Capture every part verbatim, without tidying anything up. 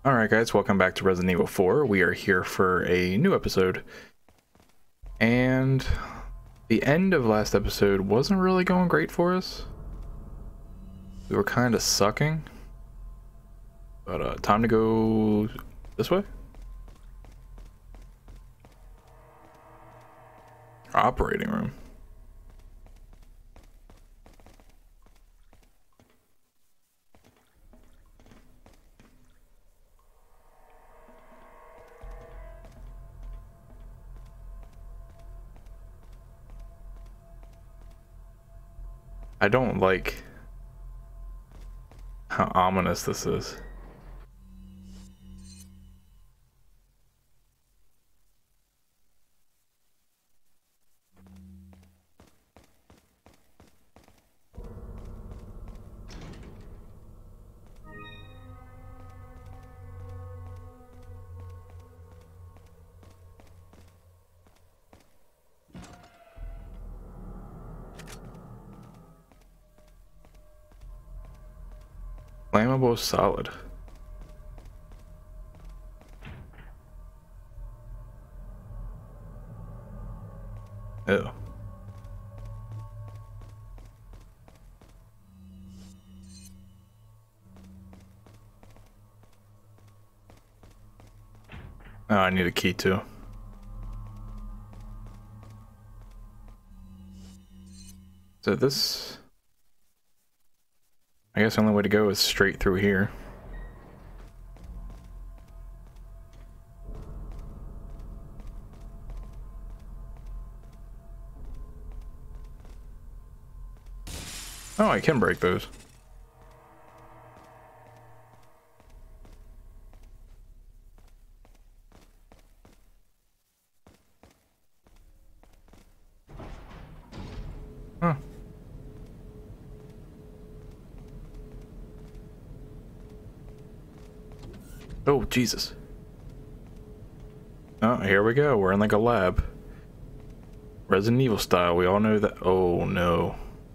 Alright guys, welcome back to Resident Evil four. We are here for a new episode. And the end of last episode wasn't really going great for us. We were kind of sucking. But uh, time to go this way? Operating room. I don't like how ominous this is. Flammable solid. Ew. Oh, I need a key too. So this, I guess the only way to go is straight through here. Oh, I can break those. Huh. Oh, Jesus. Oh, here we go. We're in like a lab. Resident Evil style. We all know that. Oh, no.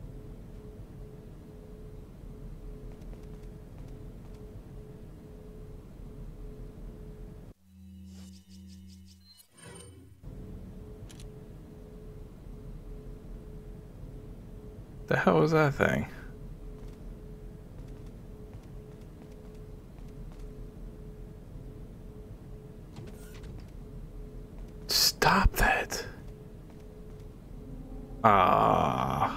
The hell was that thing? Stop that. Ah.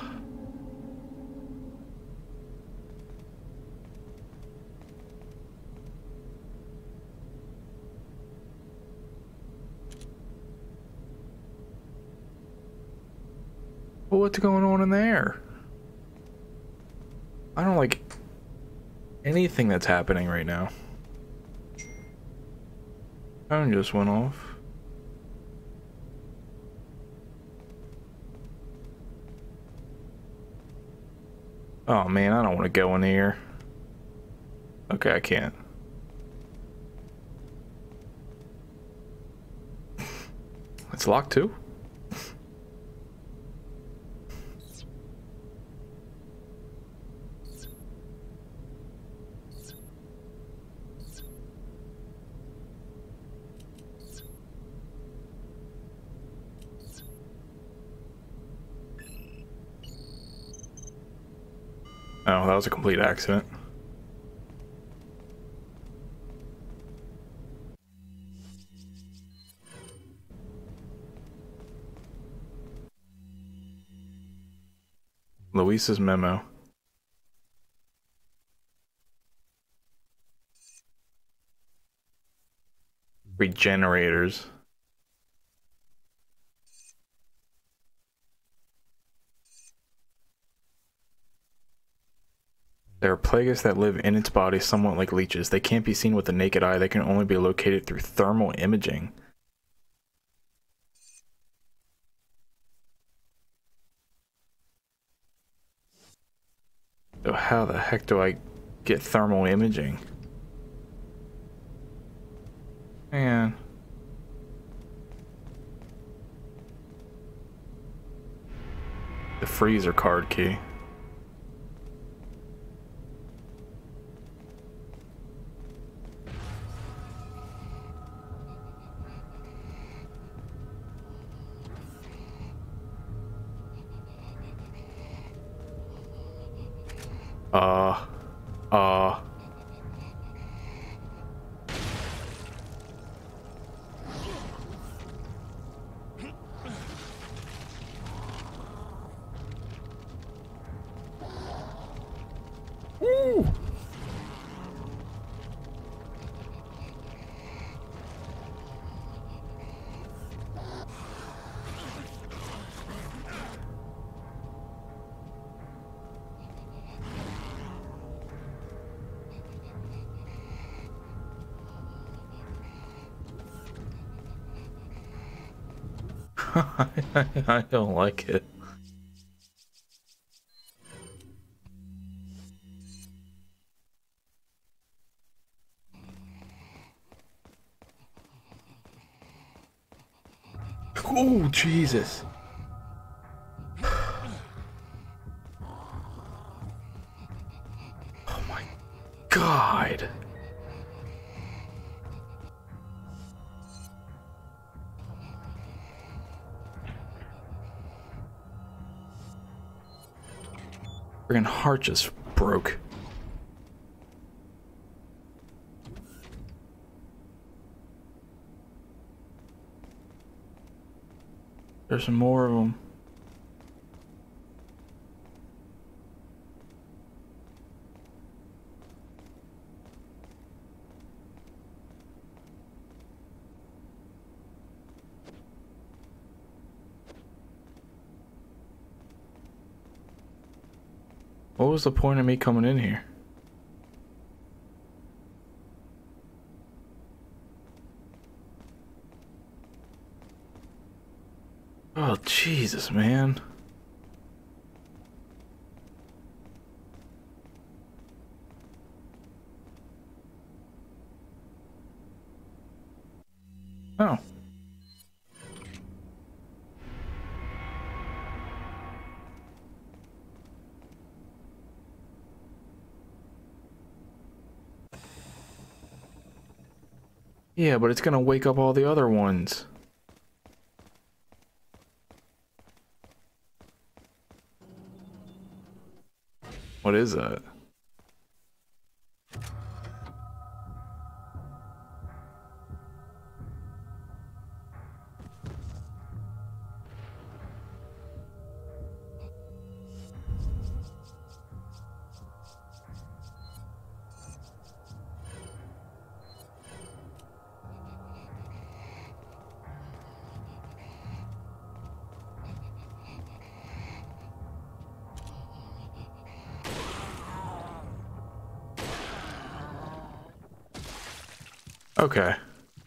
Well, what's going on in there? I don't like anything that's happening right now. Phone just went off. Oh man, I don't want to go in here. Okay, I can't. It's locked too? Oh, that was a complete accident. Luis's memo. Regenerators. There are plagues that live in its body somewhat like leeches. They can't be seen with the naked eye. They can only be located through thermal imaging. So how the heck do I get thermal imaging? Man. The freezer card key. Uh, uh. Woo! I don't like it. Oh, Jesus. Oh my God. Friggin' heart just broke. There's some more of them. What was the point of me coming in here? Oh, Jesus, man. Oh. Yeah, but it's gonna wake up all the other ones. What is that? Okay.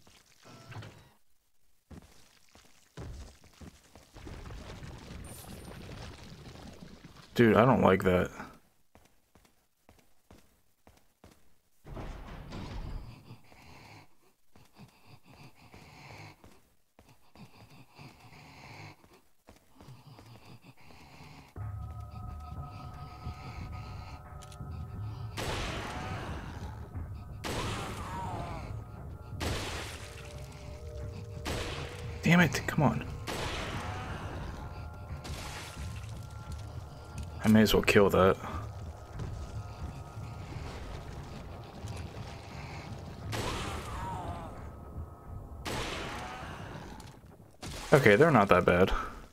Dude, I don't like that. Damn it, come on. I may as well kill that. Okay, they're not that bad.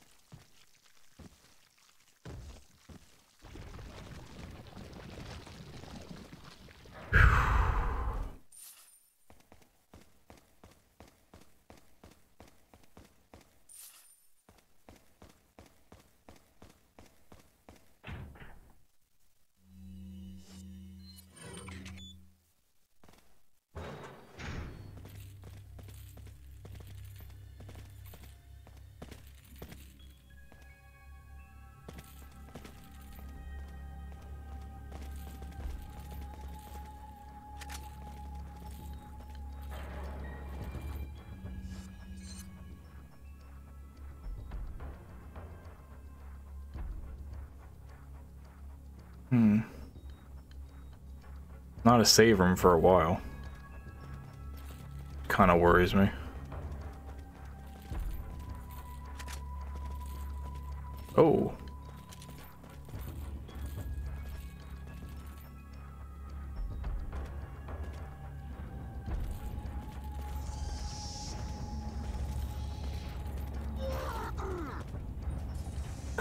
Hmm. Not a save room for a while. Kind of worries me. Oh.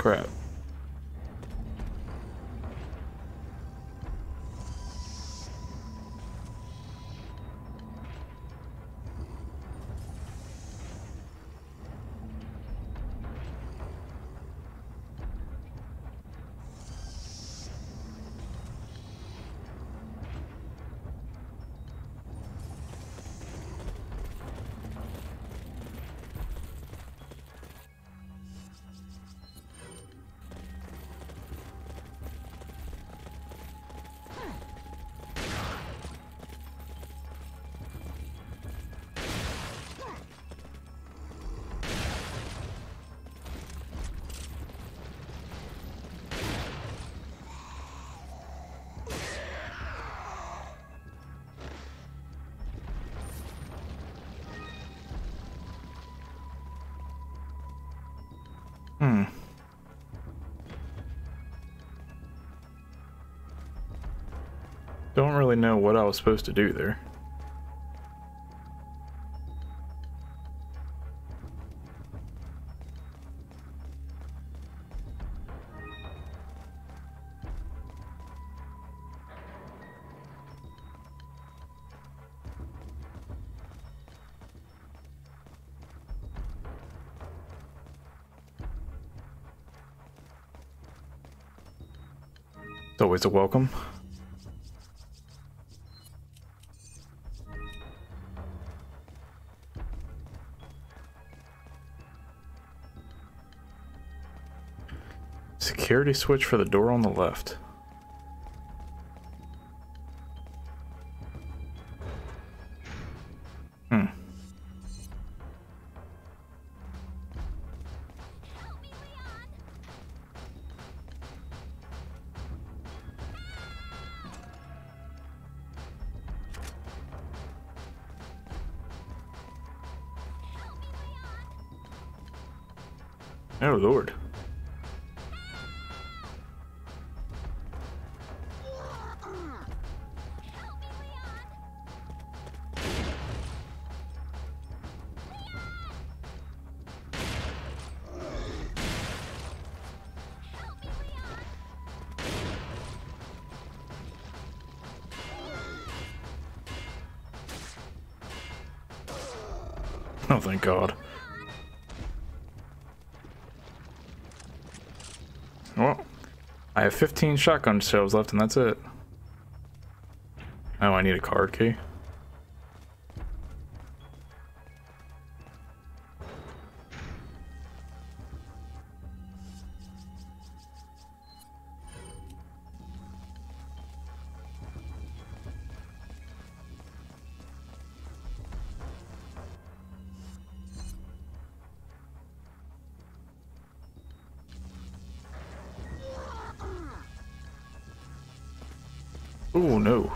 crap. Hmm. Don't really know what I was supposed to do there. It's always a welcome. Security switch for the door on the left. Hmm. Oh Lord. Oh, thank God. Well, I have fifteen shotgun shells left and that's it. Oh, I need a card key. Oh no.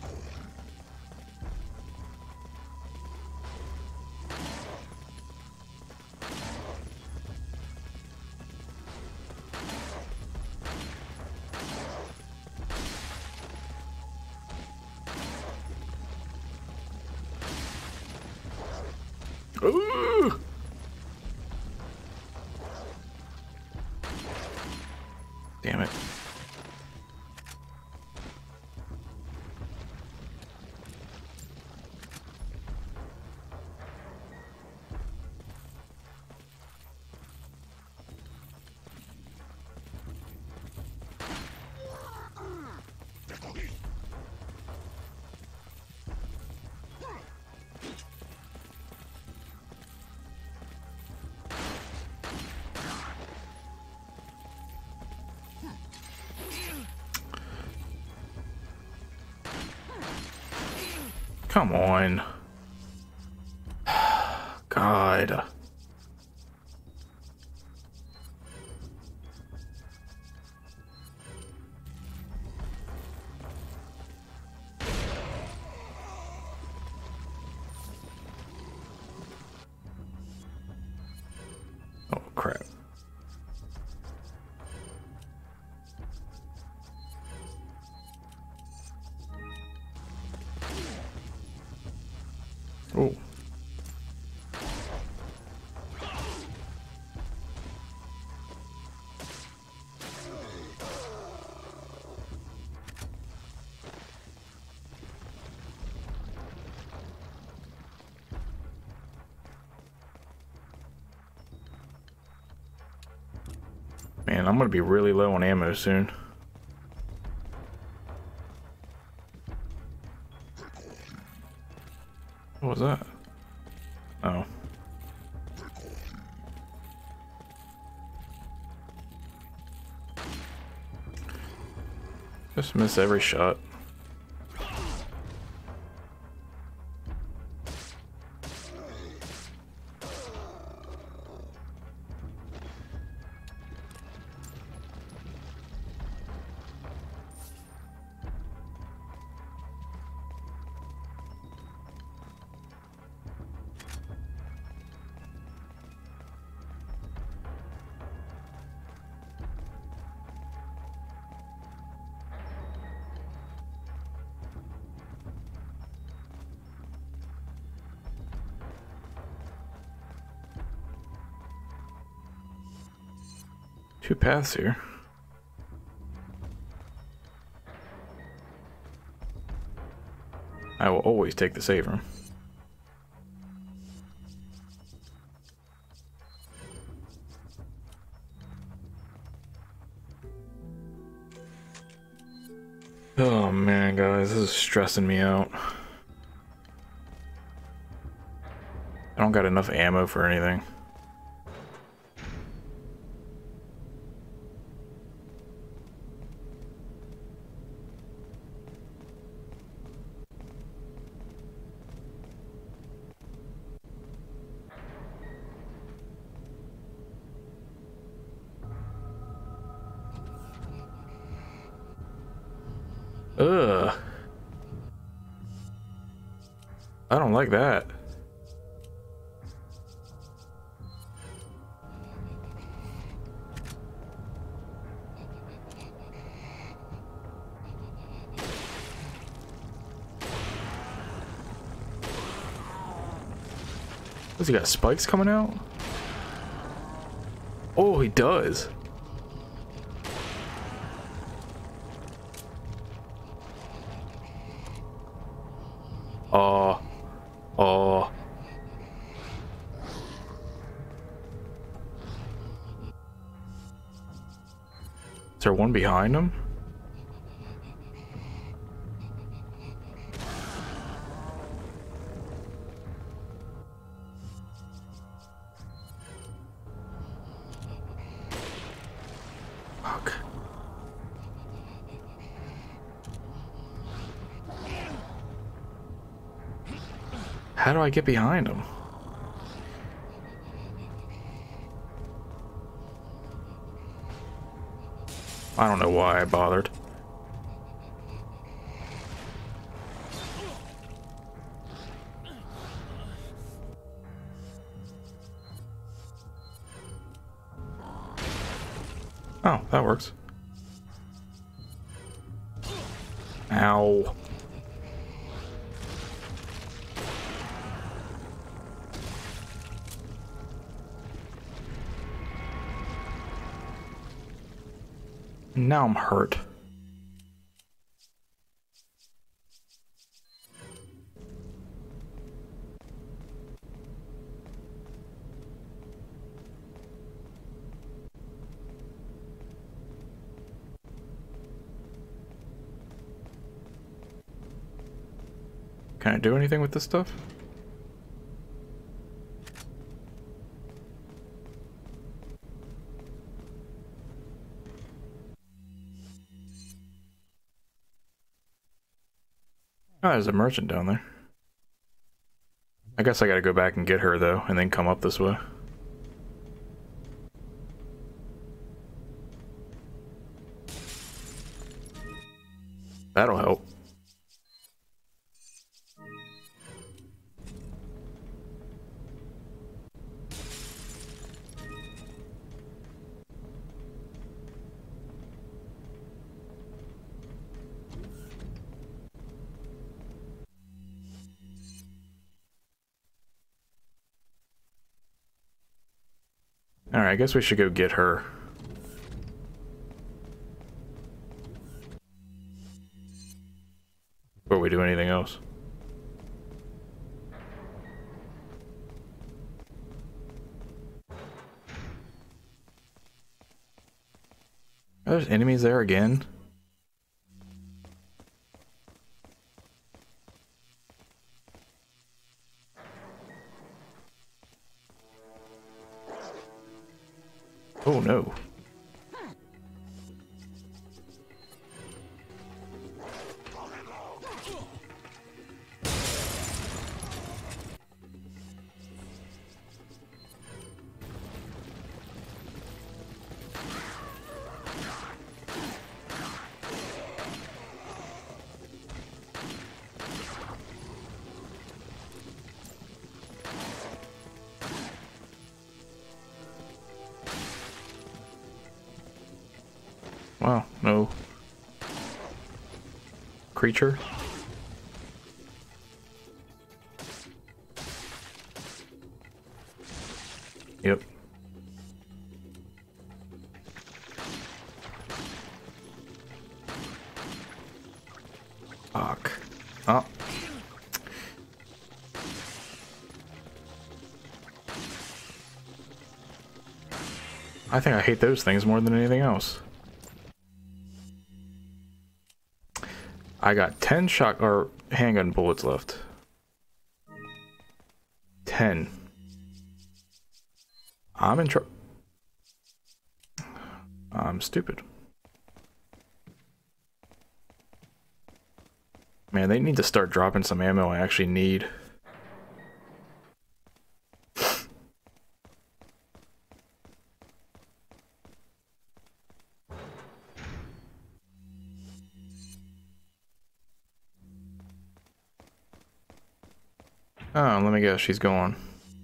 Ooh. Damn it. Come on. God. Oh, crap. Oh. Man, I'm gonna be really low on ammo soon. What was that? Oh. Just miss every shot. Two paths here. I will always take the save room. Oh man, guys, this is stressing me out. I don't got enough ammo for anything. Ugh. I don't like that. Does he got spikes coming out? Oh, he does. Oh. Oh. Is there one behind him? Fuck. How do I get behind him? I don't know why I bothered. Oh, that works. Ow. Now I'm hurt. Can I do anything with this stuff? Oh, there's a merchant down there. I guess I gotta go back and get her, though, and then come up this way. That'll help. Alright, I guess we should go get her. Before we do anything else. there's enemies there again? Oh no. Wow, no. Creature? Yep. Fuck. Oh. I think I hate those things more than anything else. I got ten shot or handgun bullets left. ten. I'm in trouble. I'm stupid. Man, they need to start dropping some ammo I actually need. Oh, let me guess, she's gone.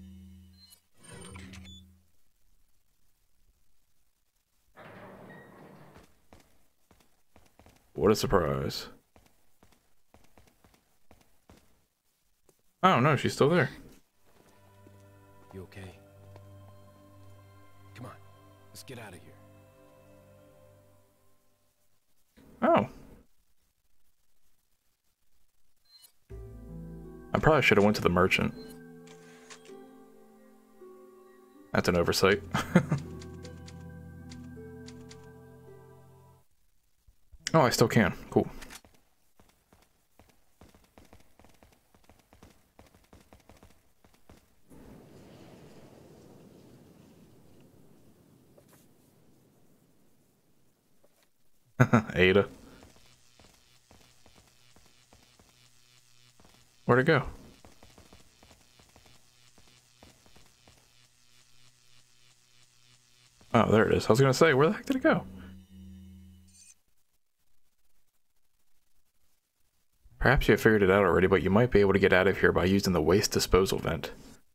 What a surprise. Oh no, she's still there. You okay? Come on, let's get out of here. Oh. I probably should have went to the merchant. That's an oversight. Oh, I still can. Cool. Ada. Where'd it go? Oh, there it is. I was gonna say, where the heck did it go? Perhaps you have figured it out already, but you might be able to get out of here by using the waste disposal vent.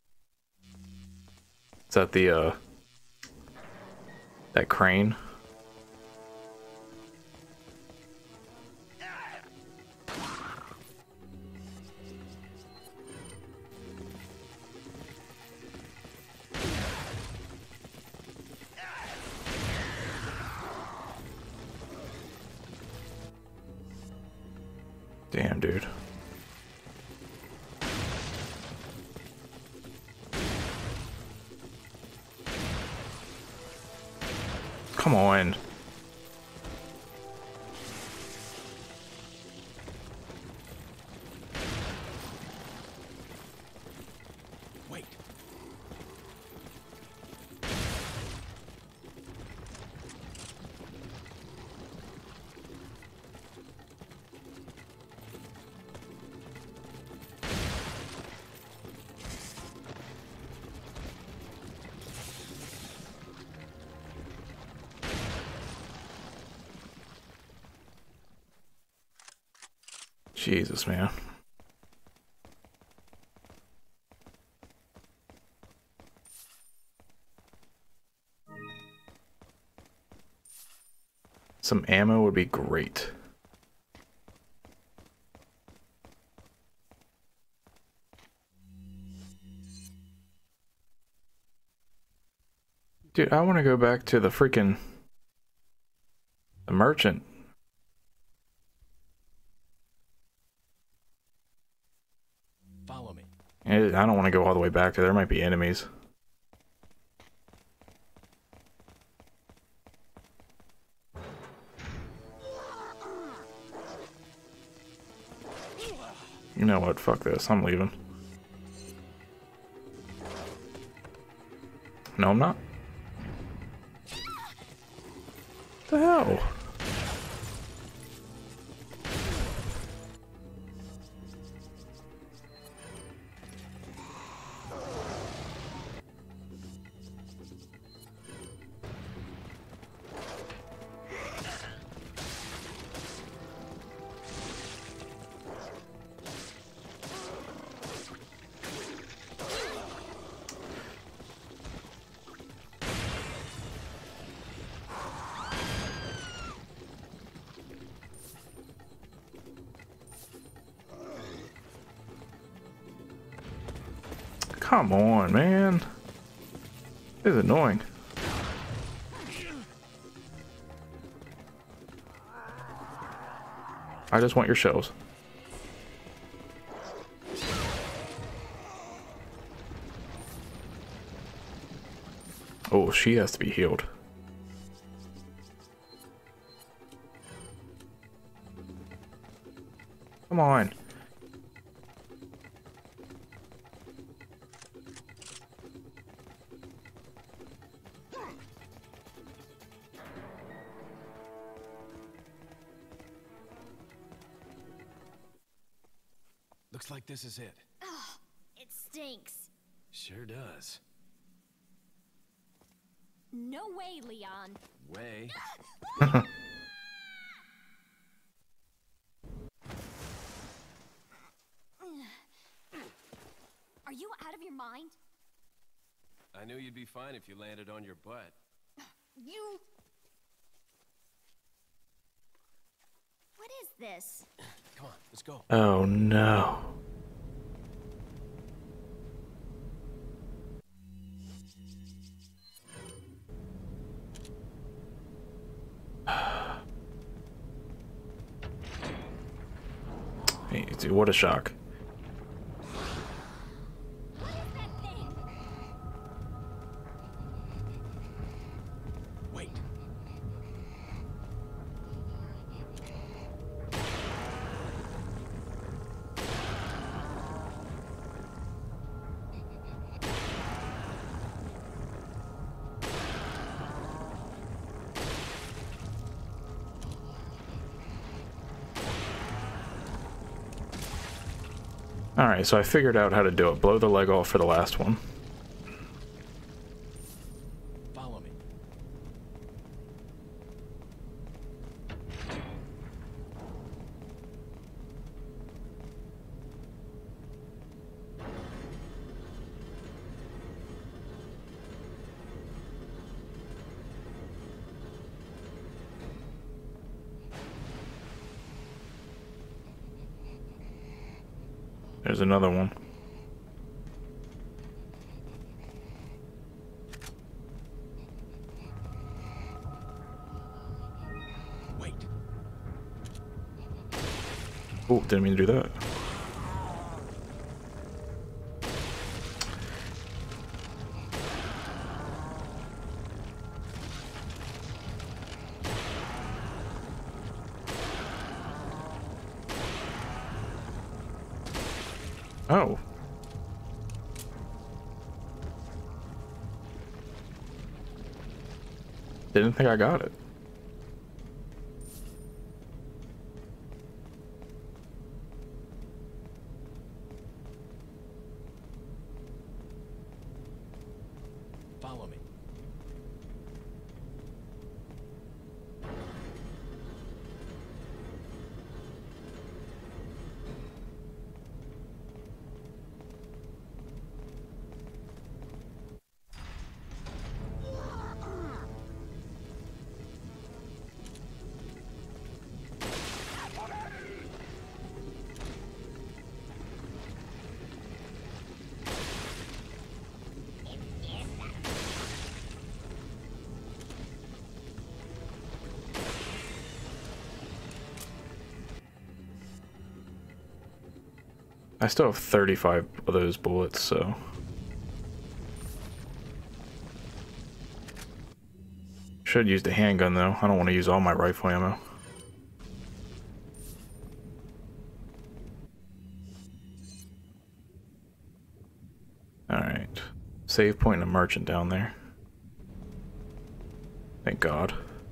Is that the, uh... that crane? Damn, dude. Come on. Wait. Jesus, man. Some ammo would be great. Dude, I want to go back to the freaking... the merchant. Follow me. I don't want to go all the way back there. There might be enemies. You know what? Fuck this. I'm leaving. No, I'm not. What the hell? Come on, man. This is annoying. I just want your shells. Oh, she has to be healed. Come on. Looks like this is it. Ugh, it stinks. Sure does. No way, Leon. Way. Are you out of your mind? I knew you'd be fine if you landed on your butt. You... What is this? Come on, let's go. Oh no. Hey, dude, what a shock. What is that thing? Wait. Alright, so I figured out how to do it. Blow the leg off for the last one. Follow me. There's another one. Wait. Oh, didn't mean to do that. Oh. Didn't think I got it. Follow me. I still have thirty-five of those bullets, so... Should use the handgun though. I don't want to use all my rifle ammo. save point and a merchant down there. Thank God.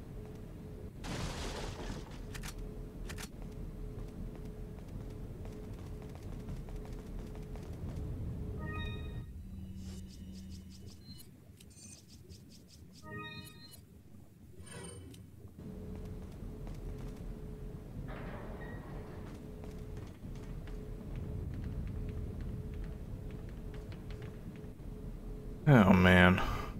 Oh man.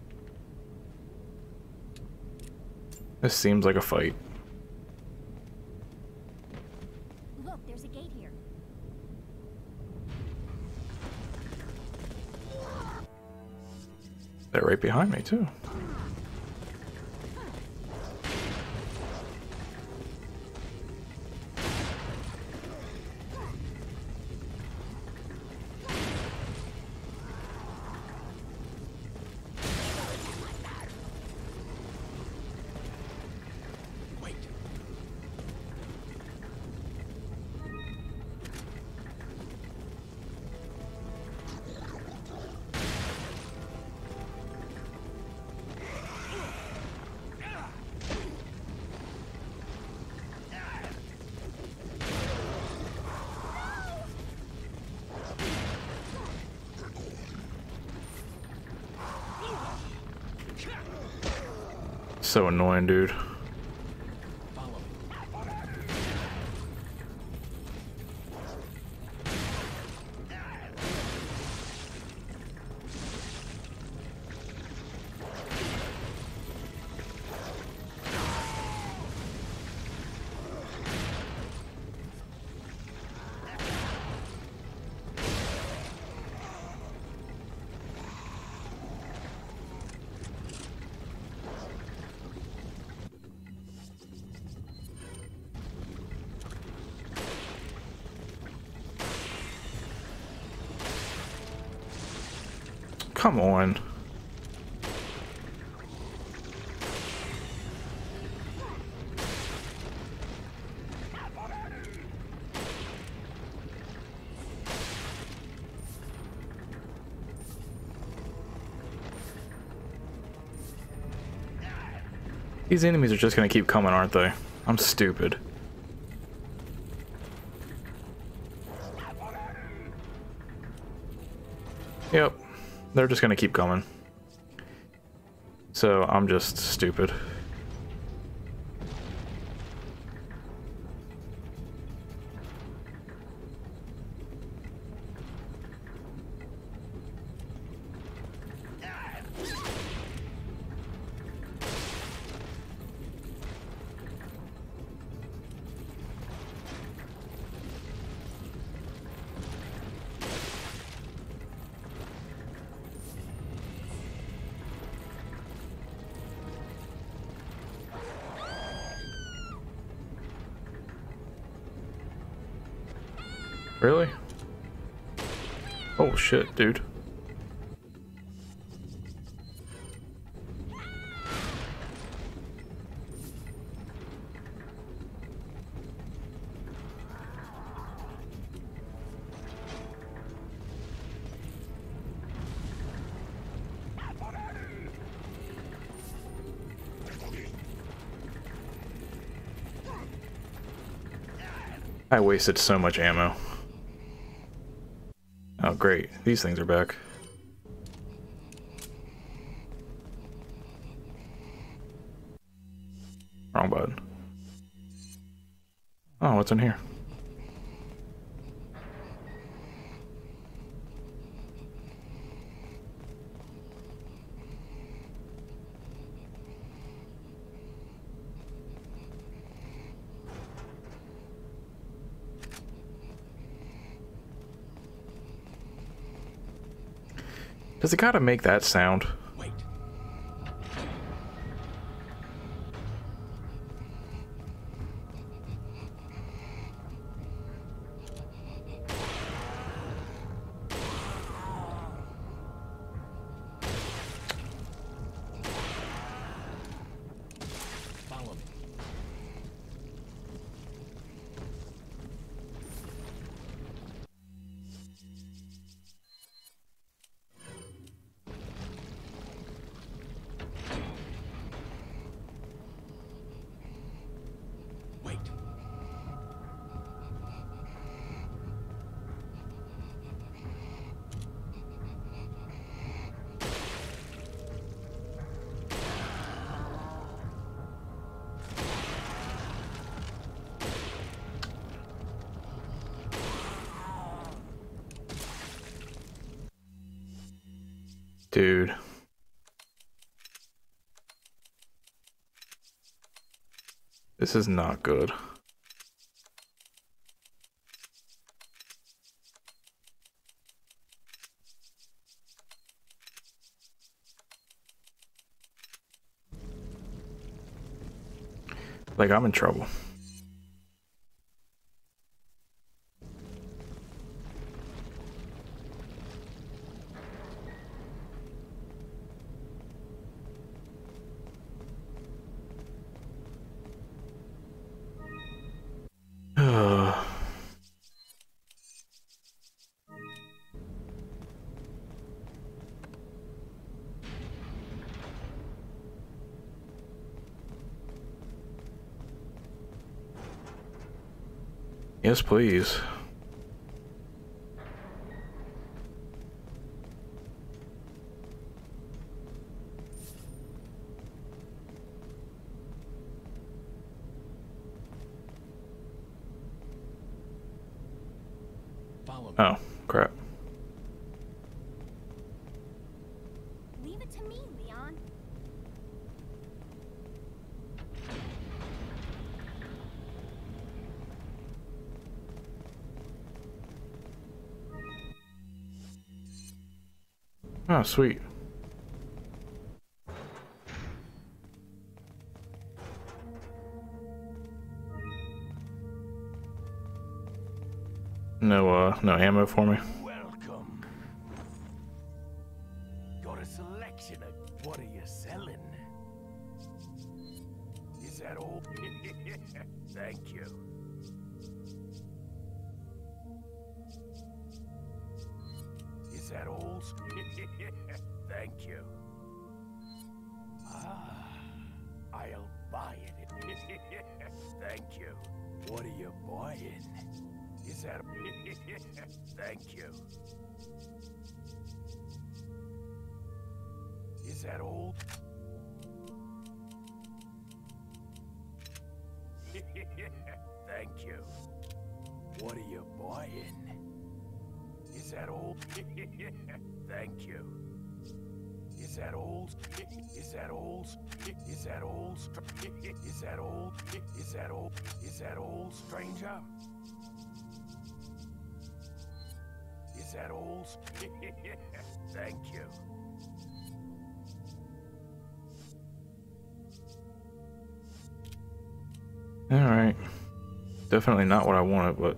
This seems like a fight. Look, there's a gate here. They're right behind me too. So annoying, dude. Come on. These enemies are just gonna keep coming, aren't they? I'm stupid. Yep. They're just gonna keep coming. So I'm just stupid. Really? Oh shit, dude. I wasted so much ammo. Oh great, these things are back. Wrong button. Oh, what's in here? Does it gotta make that sound? Wait. Follow me. Dude. This is not good. Like, I'm in trouble. Yes, please. Follow me. Oh, crap. Leave it to me, Leon. Oh, sweet. No, uh, no ammo for me. Welcome. Got a selection of what are you selling? Is that all? Thank you. Is that all? Thank you. Ah, I'll buy it. Thank you. What are you buying? Is that? Thank you. Is that all? Thank you. What are you buying? Is that all? Thank you. Is that all? Is that all? Is that all? Is that all? Is that all? Is that all, stranger? Is that all? Thank you. Alright. Definitely not what I wanted, but...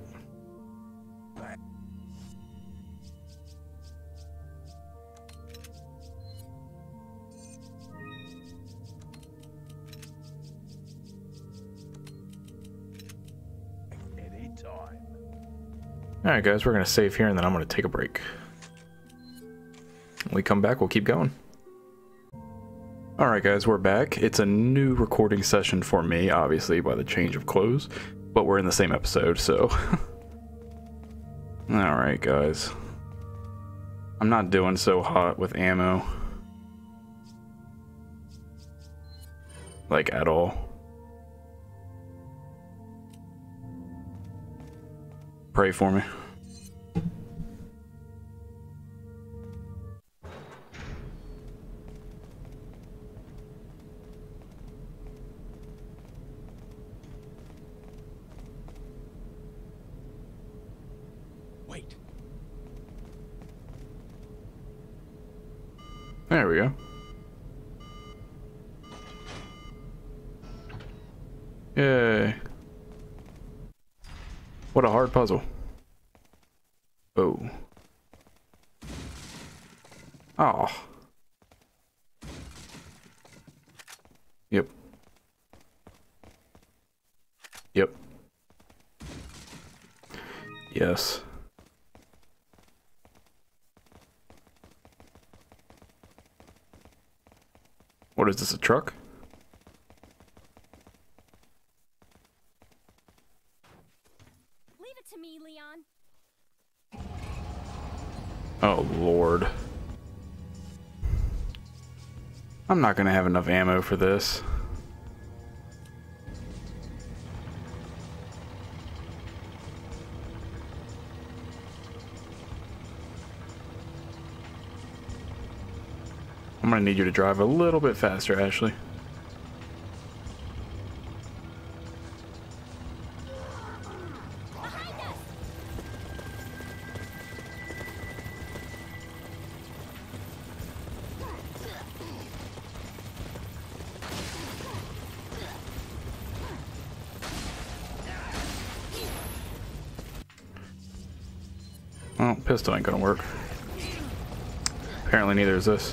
Anytime. Alright guys, we're gonna save here and then I'm gonna take a break. When we come back, we'll keep going. Alright guys, we're back. It's a new recording session for me, obviously, by the change of clothes. But we're in the same episode, so... Alright guys. I'm not doing so hot with ammo. Like, at all. Pray for me. Wait. There we go. Yay. What a hard puzzle. Oh. Oh. Yep. Yep. Yes. What is this, a truck? Leave it to me, Leon. Oh, Lord. I'm not gonna have enough ammo for this. I'm gonna need you to drive a little bit faster, Ashley. Well, pistol ain't gonna work. Apparently neither is this.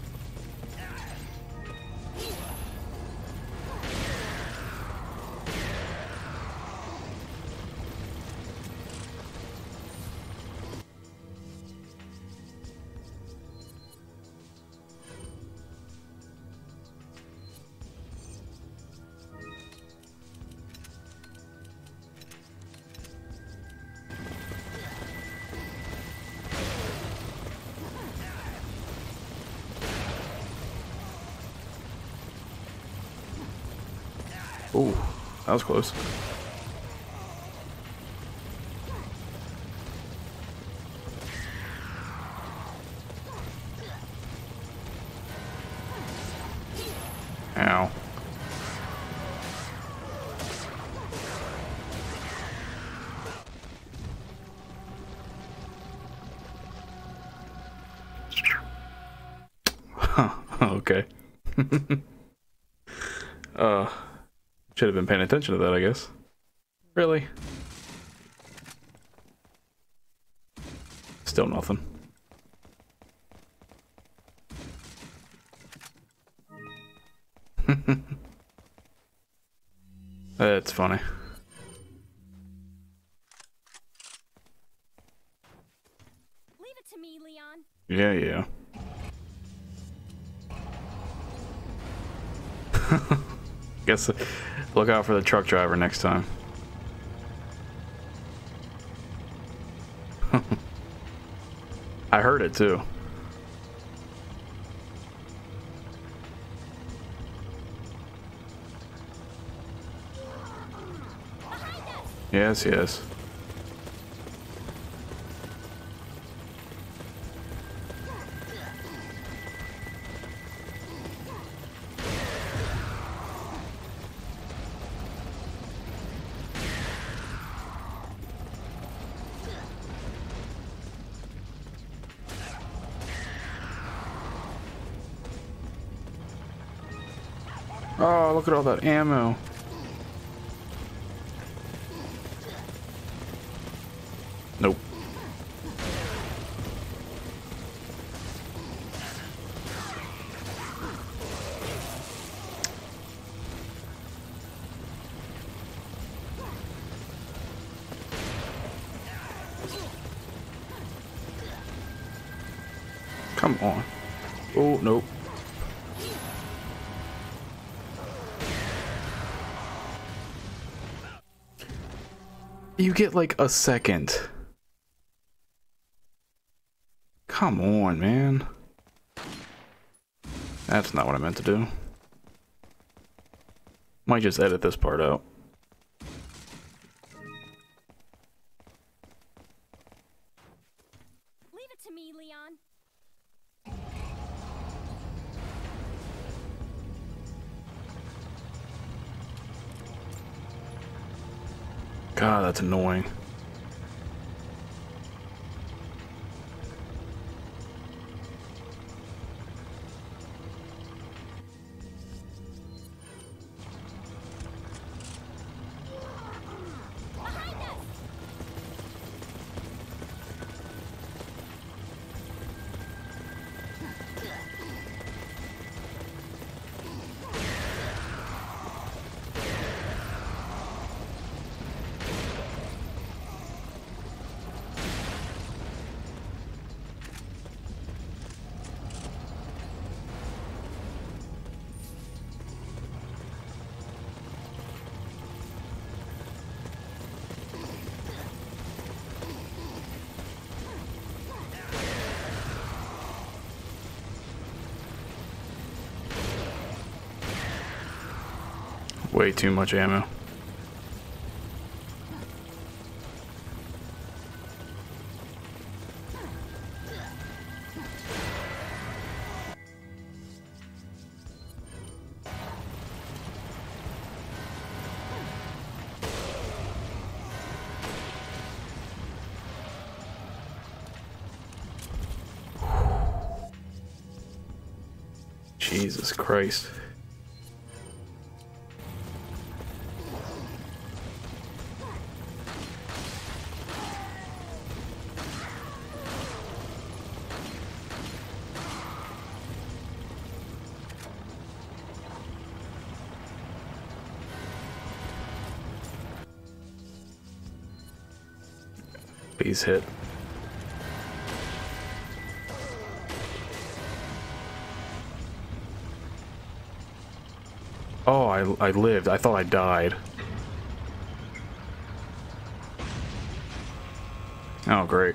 Ooh, that was close. Ow. Huh, okay. uh... Should have been paying attention to that, I guess. Really? Still nothing. That's funny. Leave it to me, Leon. Yeah, yeah. Guess look out for the truck driver next time. I heard it too. Yes, yes. Oh, look at all that ammo. Nope. Come on. Oh, nope. You get like a second. Come on, man. That's not what I meant to do. Might just edit this part out. Leave it to me, Leon. God, that's annoying. Way too much ammo. Jesus Christ. He's hit. Oh, I, I lived. I thought I died. Oh, great.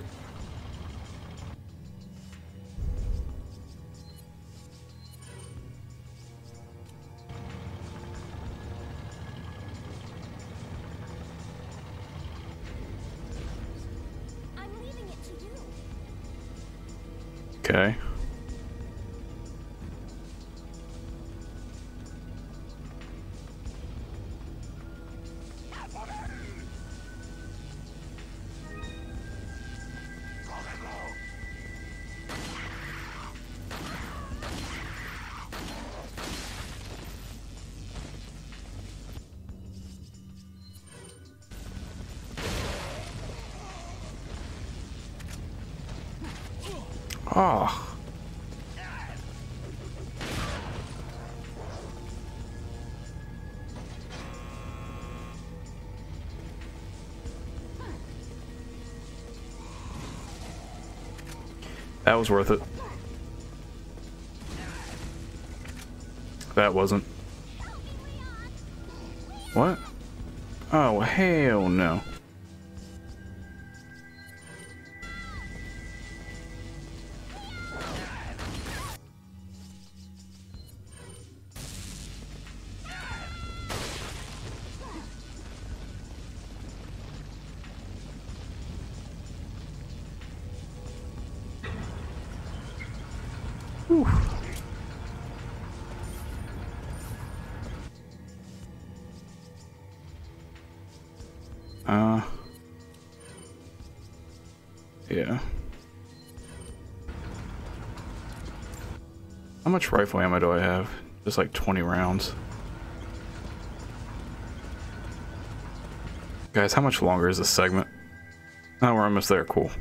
I'm leaving it to you. Okay. Oh. That was worth it. That wasn't. What? Oh, hell no. Whew. Uh, yeah. How much rifle ammo do I have? Just like twenty rounds. Guys, how much longer is this segment? Oh, we're almost there. Cool.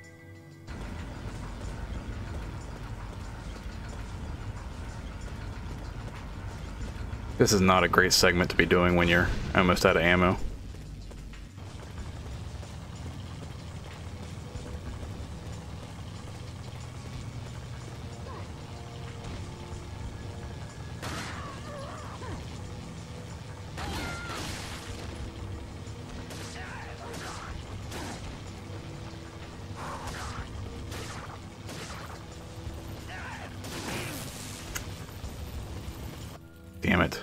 This is not a great segment to be doing when you're almost out of ammo. Damn it.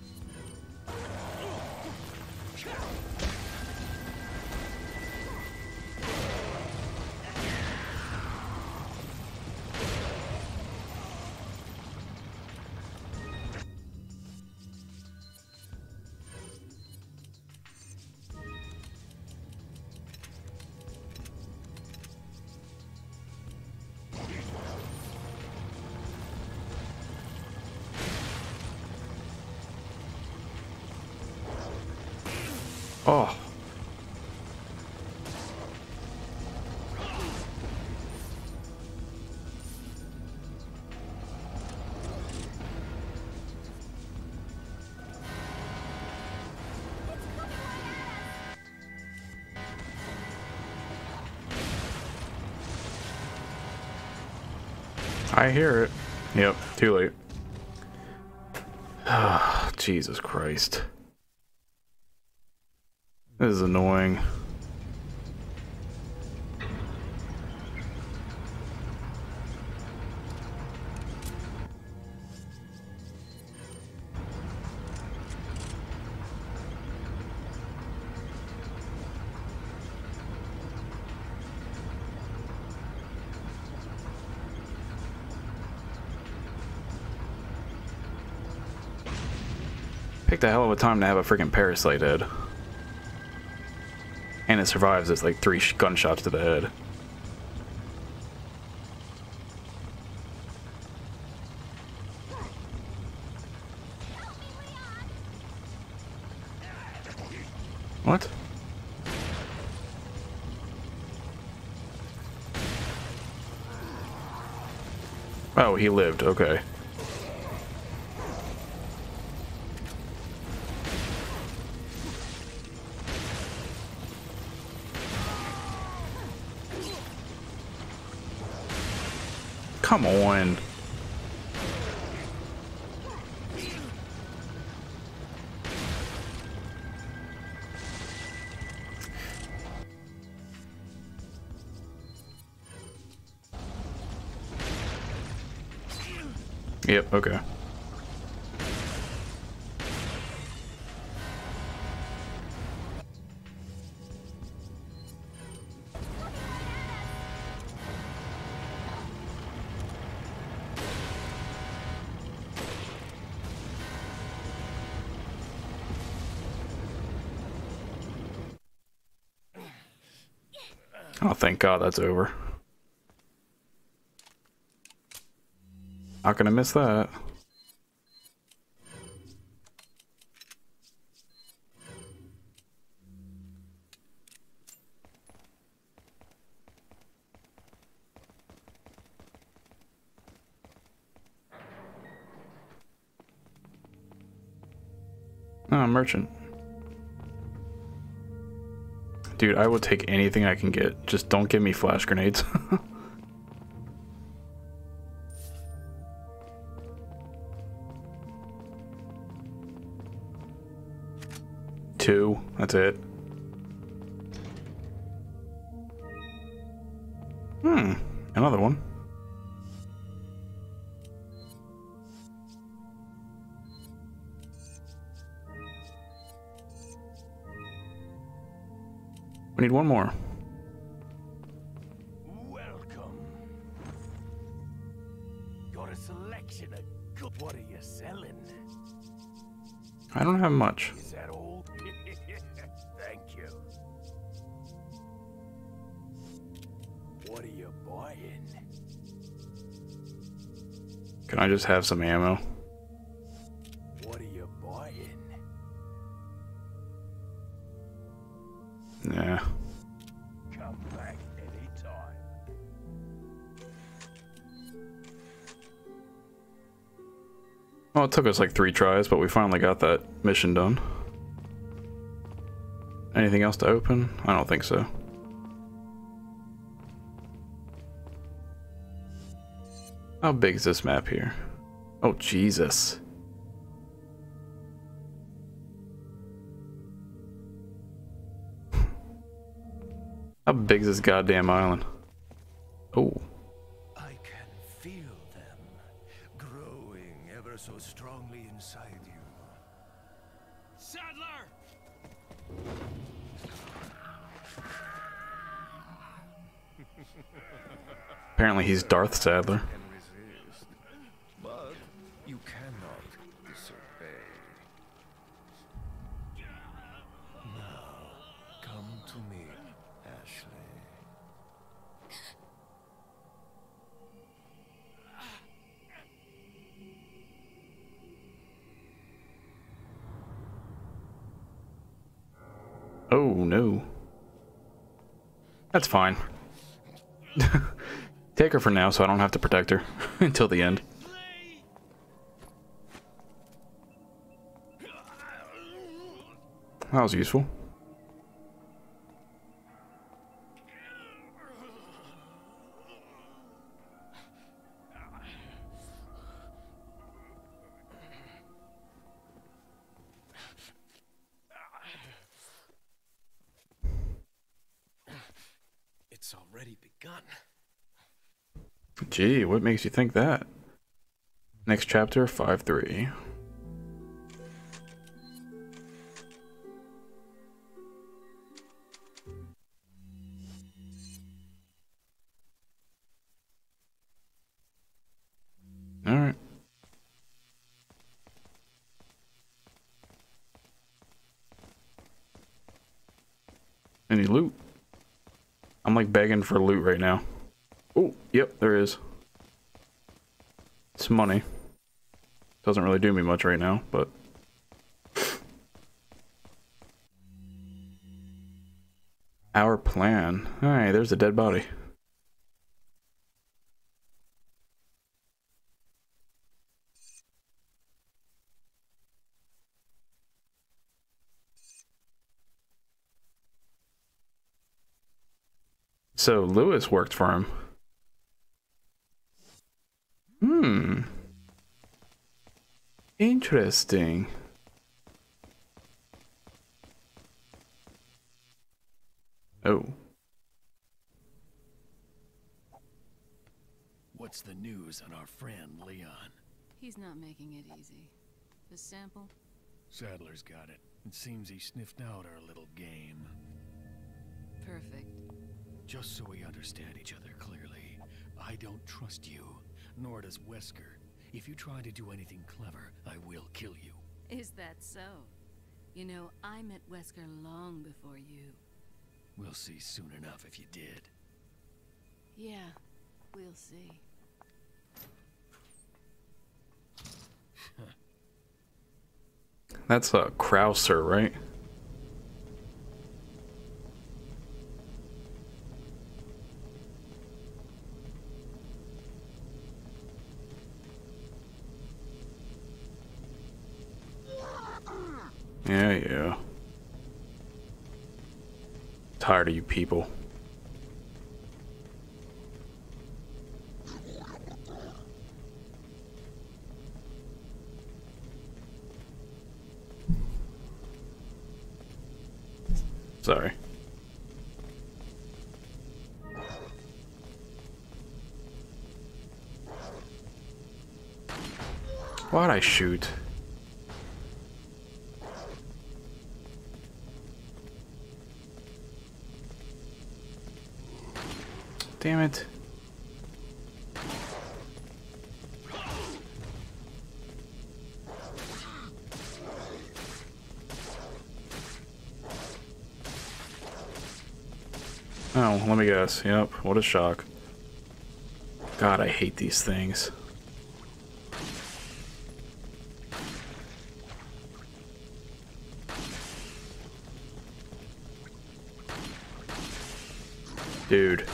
Oh. I hear it. Yep, too late. Ah, Jesus Christ. This is annoying. Picked a hell of a time to have a freaking parasite head. And it survives its like three gunshots to the head. What? Oh, he lived. Okay. Come on. Yep, okay. Oh, thank God that's over. Not gonna miss that. Oh, merchant. Dude, I will take anything I can get. Just don't give me flash grenades. Two. That's it. Hmm. Another one. We need one more. Welcome. Got a selection of good. What are you selling? I don't have much. Is that all? Thank you. What are you buying? Can I just have some ammo? What are you buying? Yeah. Come back anytime. Well, it took us like three tries, but we finally got that mission done. Anything else to open? I don't think so. How big is this map here? Oh, Jesus. How big is this goddamn island? Oh. I can feel them growing ever so strongly inside you. Sadler! Apparently he's Darth Sadler. Can resist, but you cannot disobey. Now, come to me, Ashley. Oh, no. That's fine. Take her for now so I don't have to protect her until the end. That was useful. It's already begun. Gee, what makes you think that? Next chapter, five three. Alright. Any loot? I'm like begging for loot right now. Oh, yep, there is. It's money. Doesn't really do me much right now, but... Our plan. Alright, there's a dead body. So Lewis worked for him. Hmm. Interesting. Oh. What's the news on our friend Leon? He's not making it easy. The sample? Sadler's got it. It seems he sniffed out our little game. Perfect. Just so we understand each other clearly, I don't trust you, nor does Wesker. If you try to do anything clever, I will kill you. Is that so? You know, I met Wesker long before you. We'll see soon enough if you did. Yeah, we'll see. That's a Krauser, right? Yeah, yeah. Tired of you people. Sorry. Why'd I shoot? Damn it. Oh, let me guess. Yep, what a shock. God, I hate these things. Dude.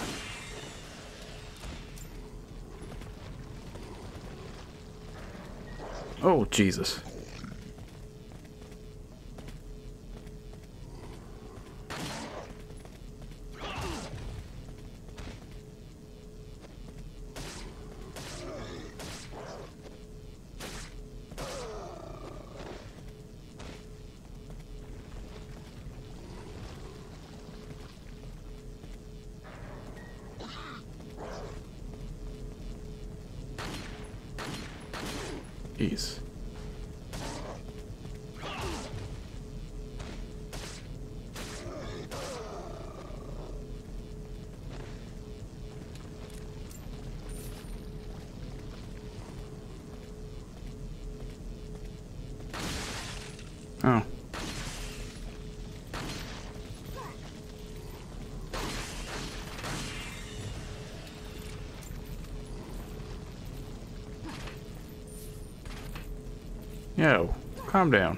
Oh, Jesus. Jeez. Oh. Yo, calm down.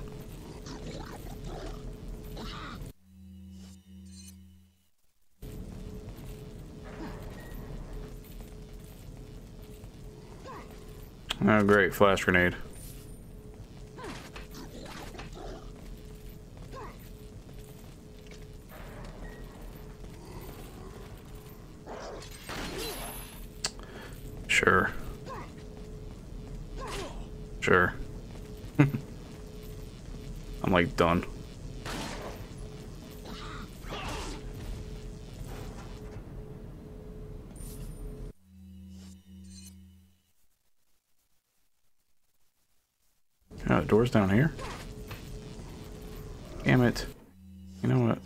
Oh, great, flash grenade. Sure. Sure. I'm like done. Oh, the door's down here? Damn it. You know what?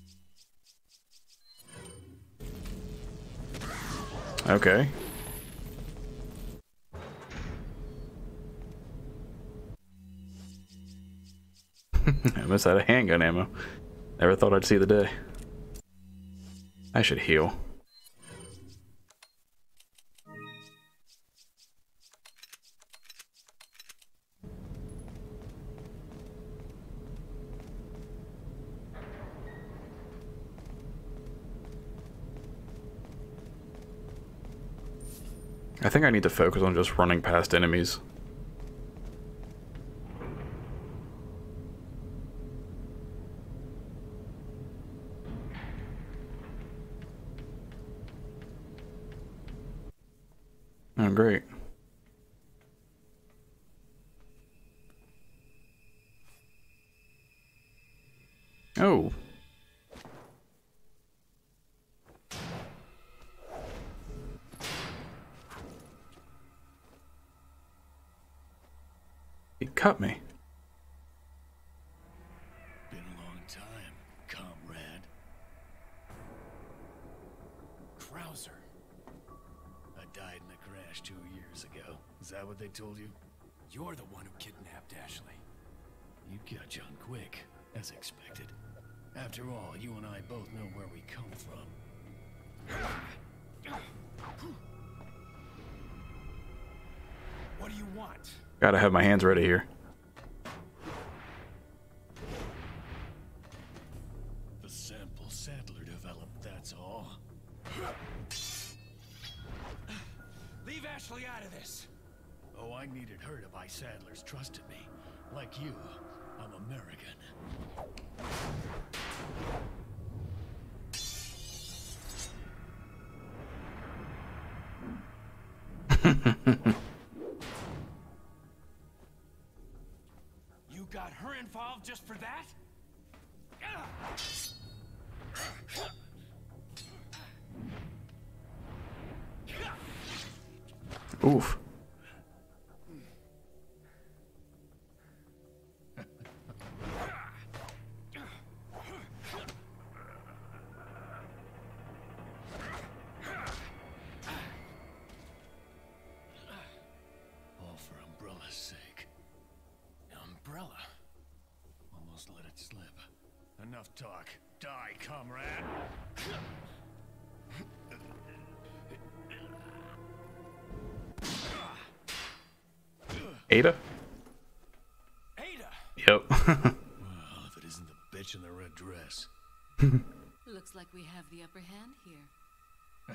Okay. I must have had a handgun ammo. Never thought I'd see the day. I should heal. I think I need to focus on just running past enemies. Oh, great. Oh. He cut me. Been a long time, comrade. Krauser. I died in a crash two years ago. Is that what they told you? You're the one who kidnapped Ashley. You catch on quick, as expected. After all, you and I both know where we come from. What do you want? Gotta have my hands ready here. The sample Sadler developed, that's all. Leave Ashley out of this. Oh, I needed her to buy Sadler's trust in me. Like you, I'm American. You got her involved just for that? Oof. All for Umbrella's sake. Umbrella. Almost let it slip. Enough talk. Die, comrade. Ada? Ada! Yep. Well, if it isn't the bitch in the red dress. Looks like we have the upper hand here.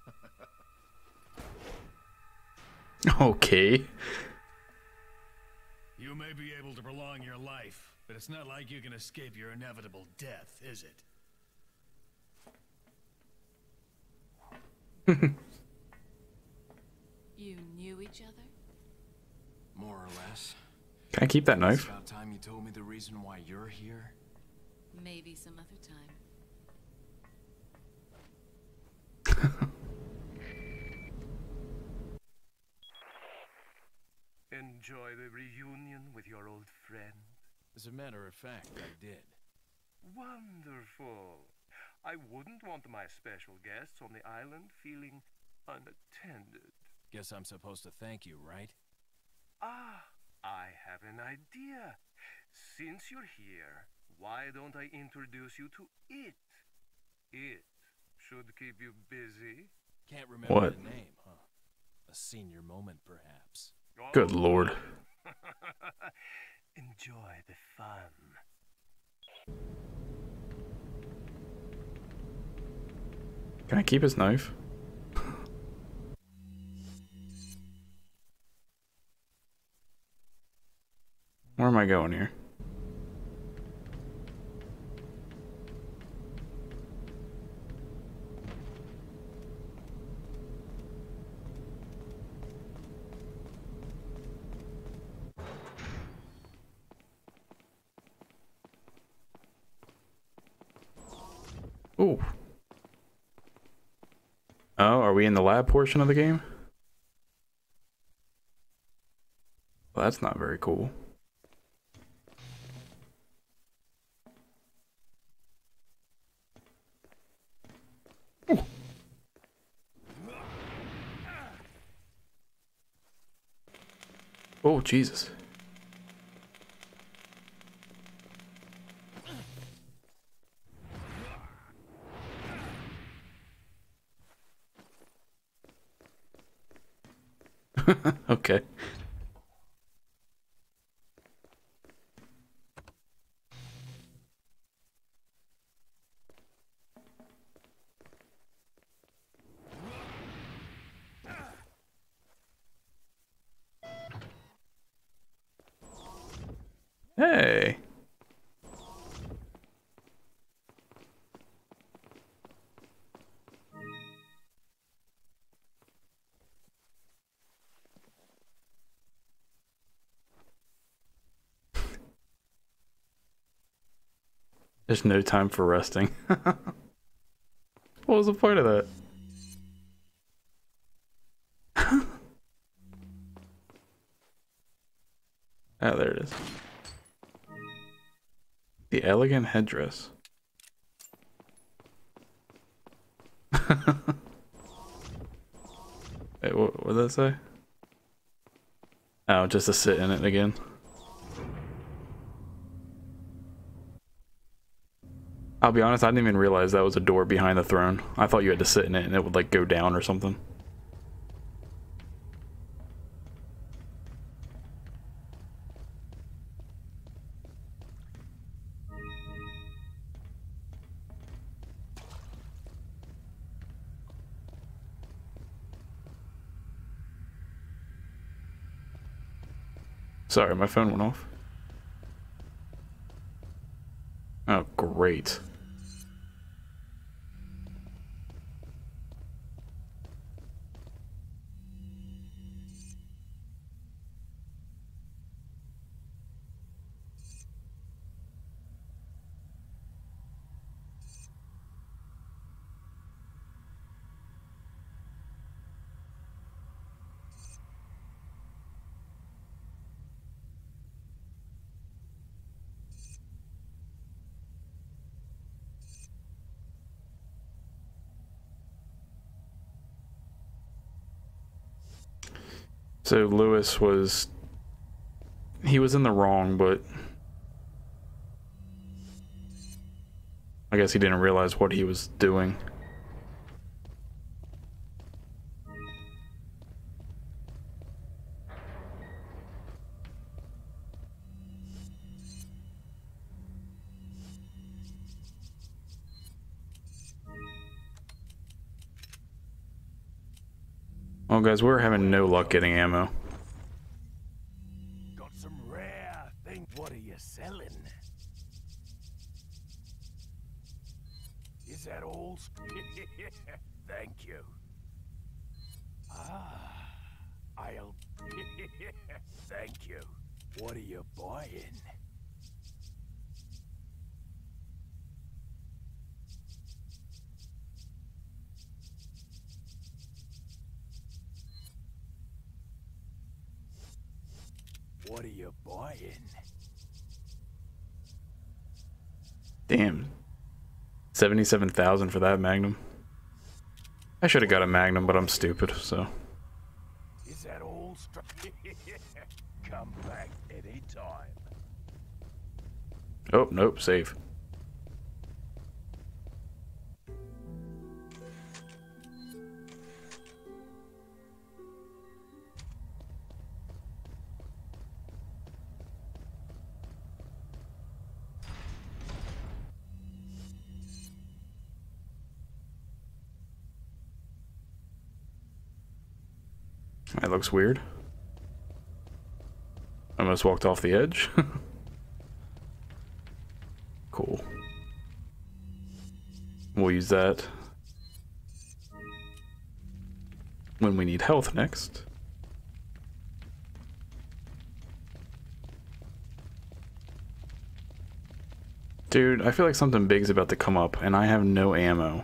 Okay. You may be able to prolong your life, but it's not like you can escape your inevitable death, is it? You knew each other? More or less. Can I keep that It's knife? about time you told me the reason why you're here. Maybe some other time. Enjoy the reunion with your old friend? As a matter of fact, I did. Wonderful. I wouldn't want my special guests on the island feeling unattended. Guess I'm supposed to thank you, right? Ah, I have an idea. Since you're here, why don't I introduce you to it? It should keep you busy. Can't remember What? the name, huh? A senior moment, perhaps. Good lord. Enjoy the fun. Can I keep his knife? Where am I going here? Ooh. Oh, are we in the lab portion of the game? Well, that's not very cool. Ooh. Oh, Jesus. Okay. Hey. There's no time for resting. What was the point of that? Ah, there it is. The elegant headdress. Wait, what, what did that say? Oh, just to sit in it again. I'll be honest, I didn't even realize that was a door behind the throne. I thought you had to sit in it and it would like go down or something. Sorry, my phone went off. Oh, great. So Lewis was, he was in the wrong, but I guess he didn't realize what he was doing. Well, guys, we're having no luck getting ammo. Got some rare thing. What are you selling? Is that all? Thank you. Ah, I'll. Thank you. What are you buying? What are you buying? Damn. seventy-seven thousand for that Magnum. I should have got a Magnum, but I'm stupid, so. Is that all? Come back anytime. Oh, nope, save. That looks weird. Almost walked off the edge. Cool. We'll use that when we need health next. Dude, I feel like something big's about to come up, and I have no ammo.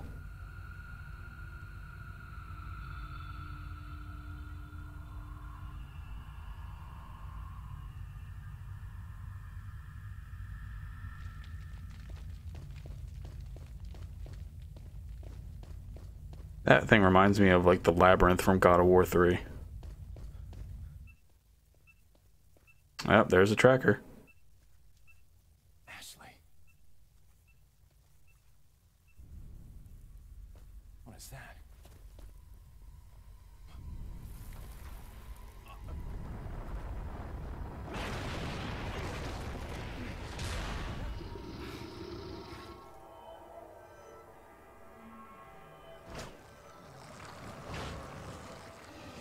That thing reminds me of like the labyrinth from God of War three. Oh, there's a tracker. Ashley. What is that?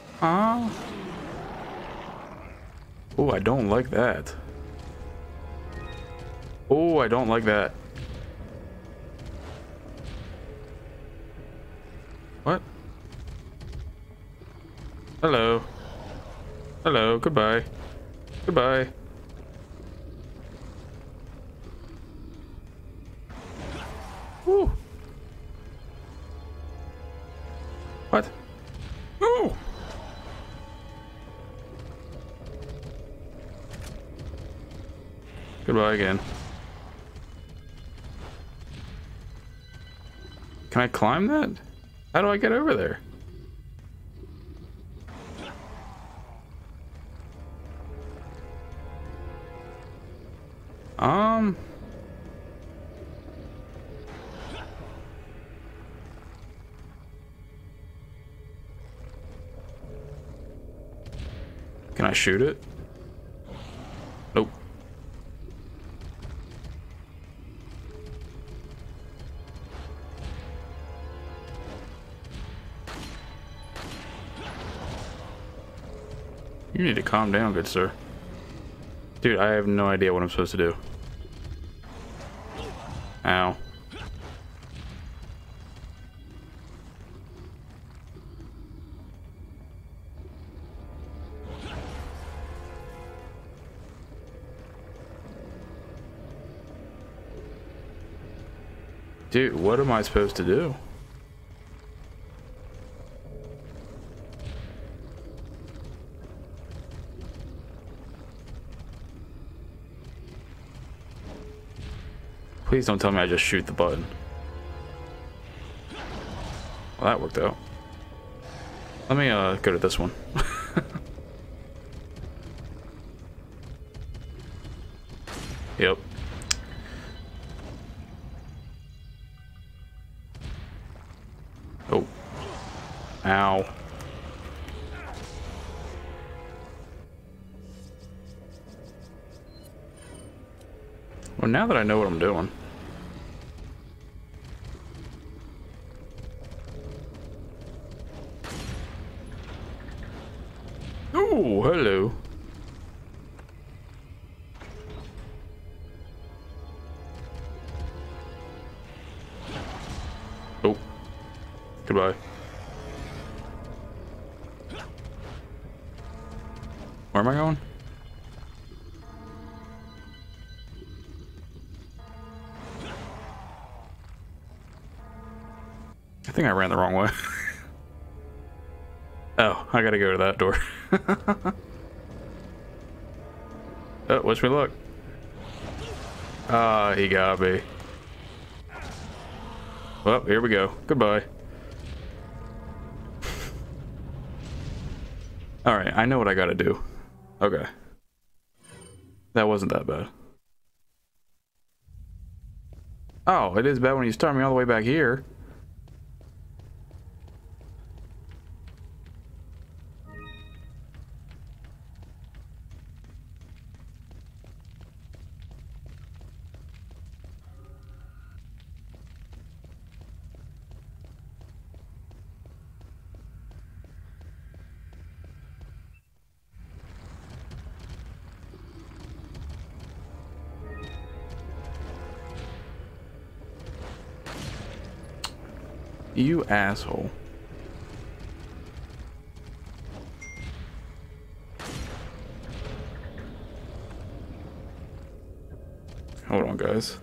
Oh. Oh, I don't like that. Oh, I don't like that. What? Hello. Hello, goodbye. Goodbye. Woo. What? Ooh. Goodbye again. Can I climb that? How do I get over there? Um... Can I shoot it? Nope. You need to calm down, good sir. Dude, I have no idea what I'm supposed to do. Ow. Dude, what am I supposed to do? Please don't tell me I just shoot the button. Well, that worked out. Let me uh, go to this one. Yep. Oh. Ow. Well, now that I know what I'm doing. Oh, hello. Oh. Goodbye. Where am I going? I think I ran the wrong way. Oh, I gotta go to that door. Oh, wish me luck. Ah, he got me. Well, here we go. Goodbye. Alright, I know what I gotta do. Okay. That wasn't that bad. Oh, it is bad when you start me all the way back here. You asshole. Hold on, guys.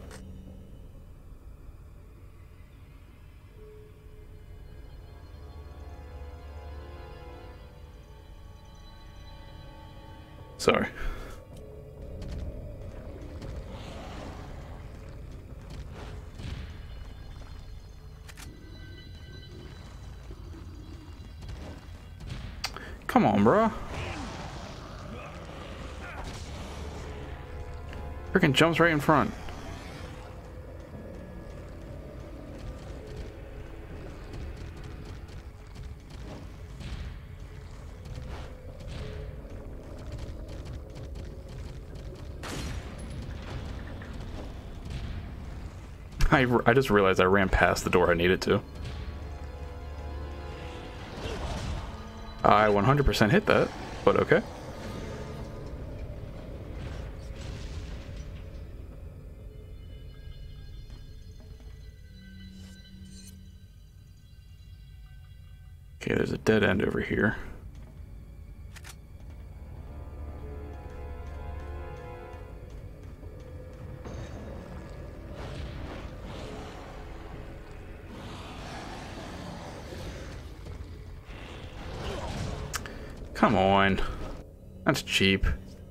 Sorry. Come on, bro. Freaking jumps right in front. I, I just realized I ran past the door I needed to. I one hundred percent hit that, but okay. Okay, there's a dead end over here. Come on. That's cheap.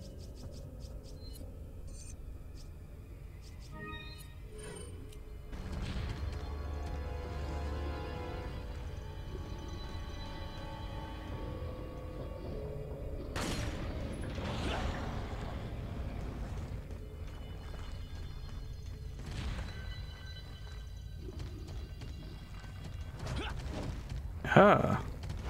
Huh.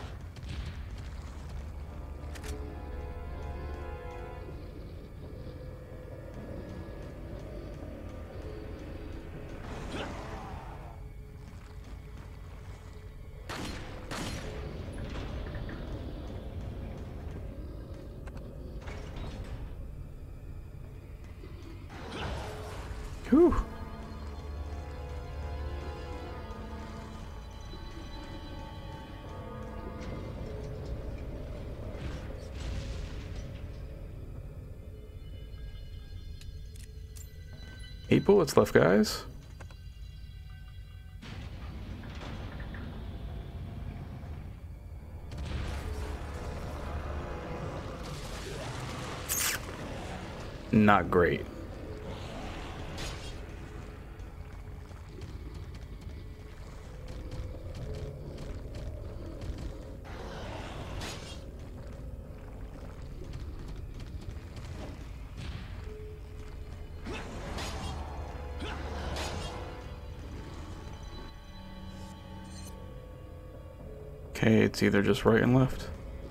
Whew. Eight bullets left, guys. Not great. Okay, it's either just right and left.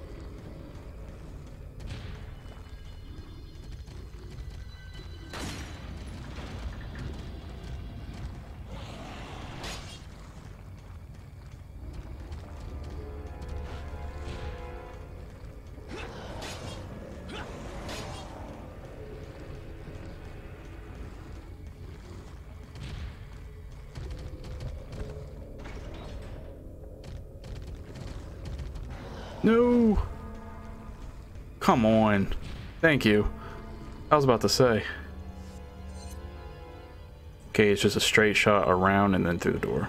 No! Come on. Thank you. I was about to say. Okay, it's just a straight shot around and then through the door.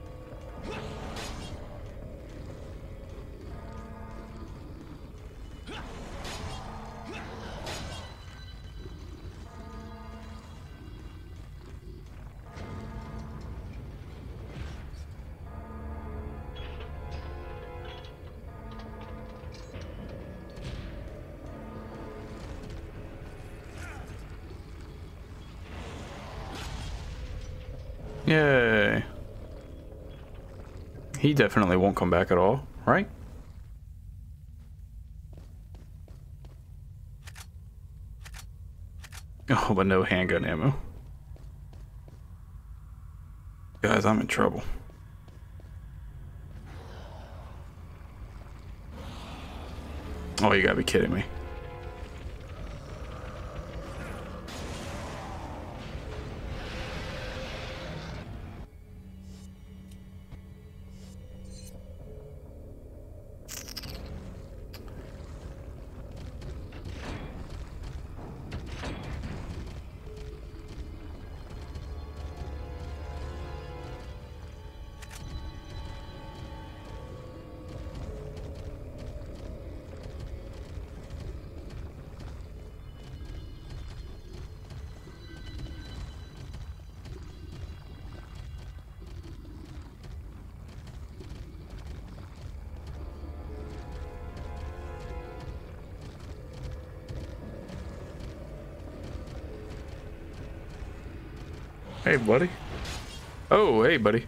Yay. He definitely won't come back at all, right? Oh, but no handgun ammo. Guys, I'm in trouble. Oh, you gotta be kidding me. Hey, buddy. Oh, hey, buddy.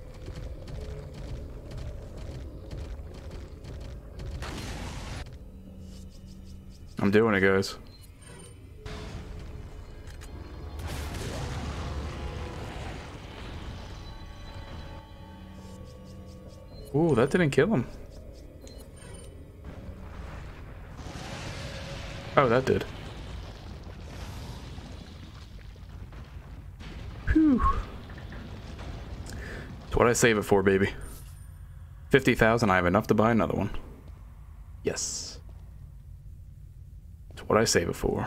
I'm doing it, guys. Ooh, that didn't kill him. Oh, that did. Whew. That's what I save it for, baby. fifty thousand, I have enough to buy another one. Yes. That's what I save it for.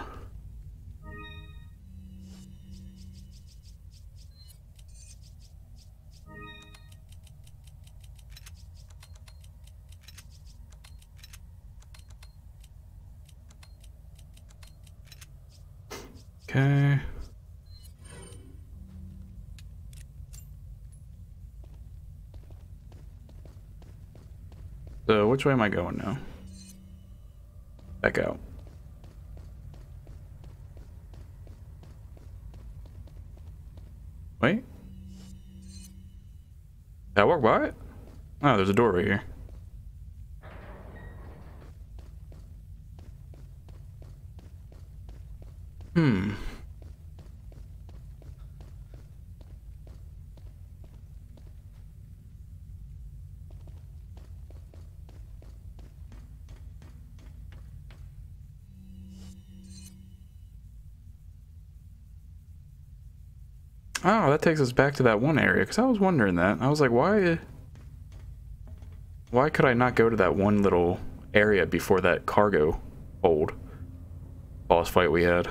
Okay. So, which way am I going now? Back out. Wait. Did I walk by it? Oh, there's a door right here. Hmm. Oh, that takes us back to that one area, because I was wondering that. I was like, why... Why could I not go to that one little area before that cargo hold boss fight we had?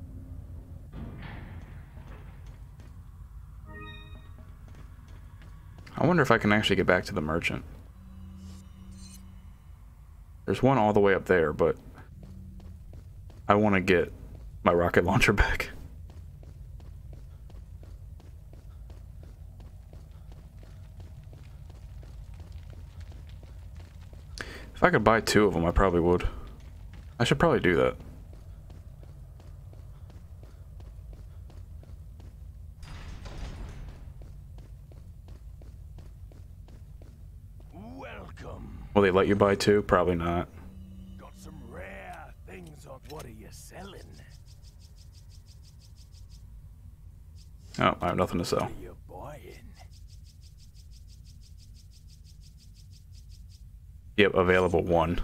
I wonder if I can actually get back to the merchant. There's one all the way up there, but I want to get my rocket launcher back. If I could buy two of them, I probably would. I should probably do that. Welcome. Will they let you buy two? Probably not. Got some rare things on. What are you selling? Oh, I have nothing to sell. What are you buying? Yep, available one.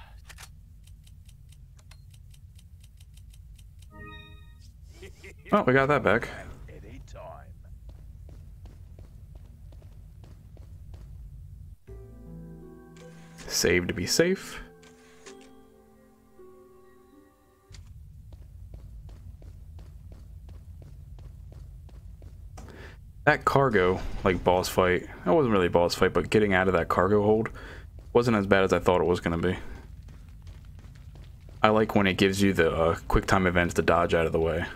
Oh, we got that back. Anytime. Save to be safe. That cargo, like boss fight, that wasn't really a boss fight, but getting out of that cargo hold wasn't as bad as I thought it was going to be. I like when it gives you the uh, quick time events to dodge out of the way.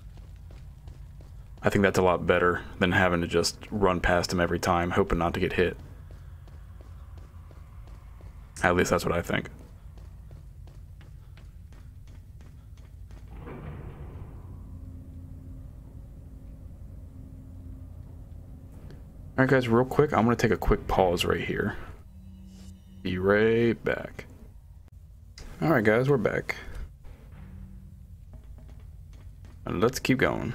I think that's a lot better than having to just run past him every time, hoping not to get hit. At least that's what I think. Alright guys, real quick, I'm going to take a quick pause right here. Be right back. Alright guys, we're back. And let's keep going.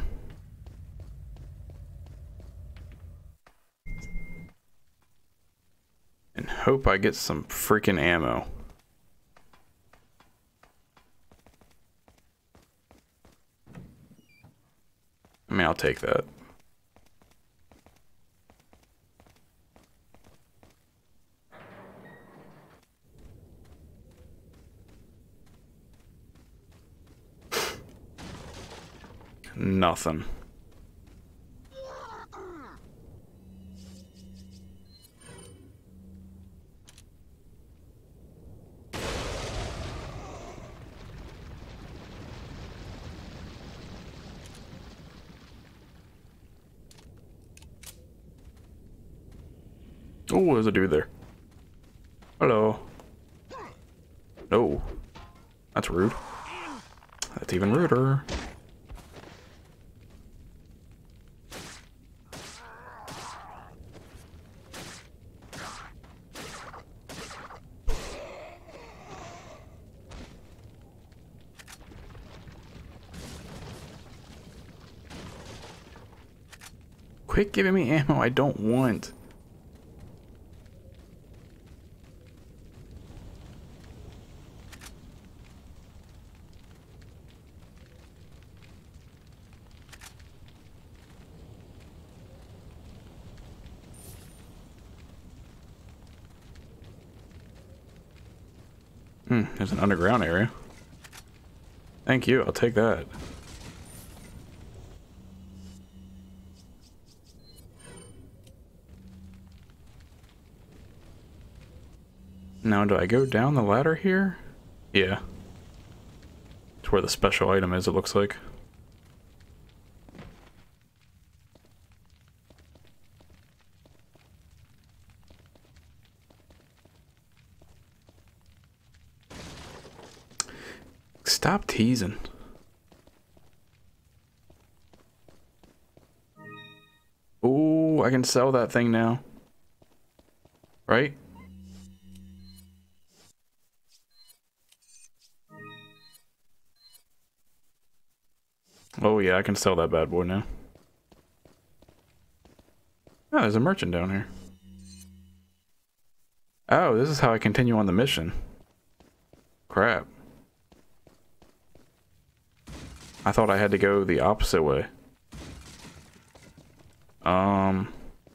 And hope I get some freaking ammo. I mean, I'll take that. Nothing. Oh, there's a dude there. Hello. No. That's rude. That's even ruder. Quit giving me ammo I don't want. Hmm, there's an underground area. Thank you, I'll take that. Now, do I go down the ladder here? Yeah. It's where the special item is, it looks like. Stop teasing. Ooh, I can sell that thing now. Right? Oh yeah, I can sell that bad boy now. Oh, there's a merchant down here. Oh, this is how I continue on the mission. Crap. I thought I had to go the opposite way. Um...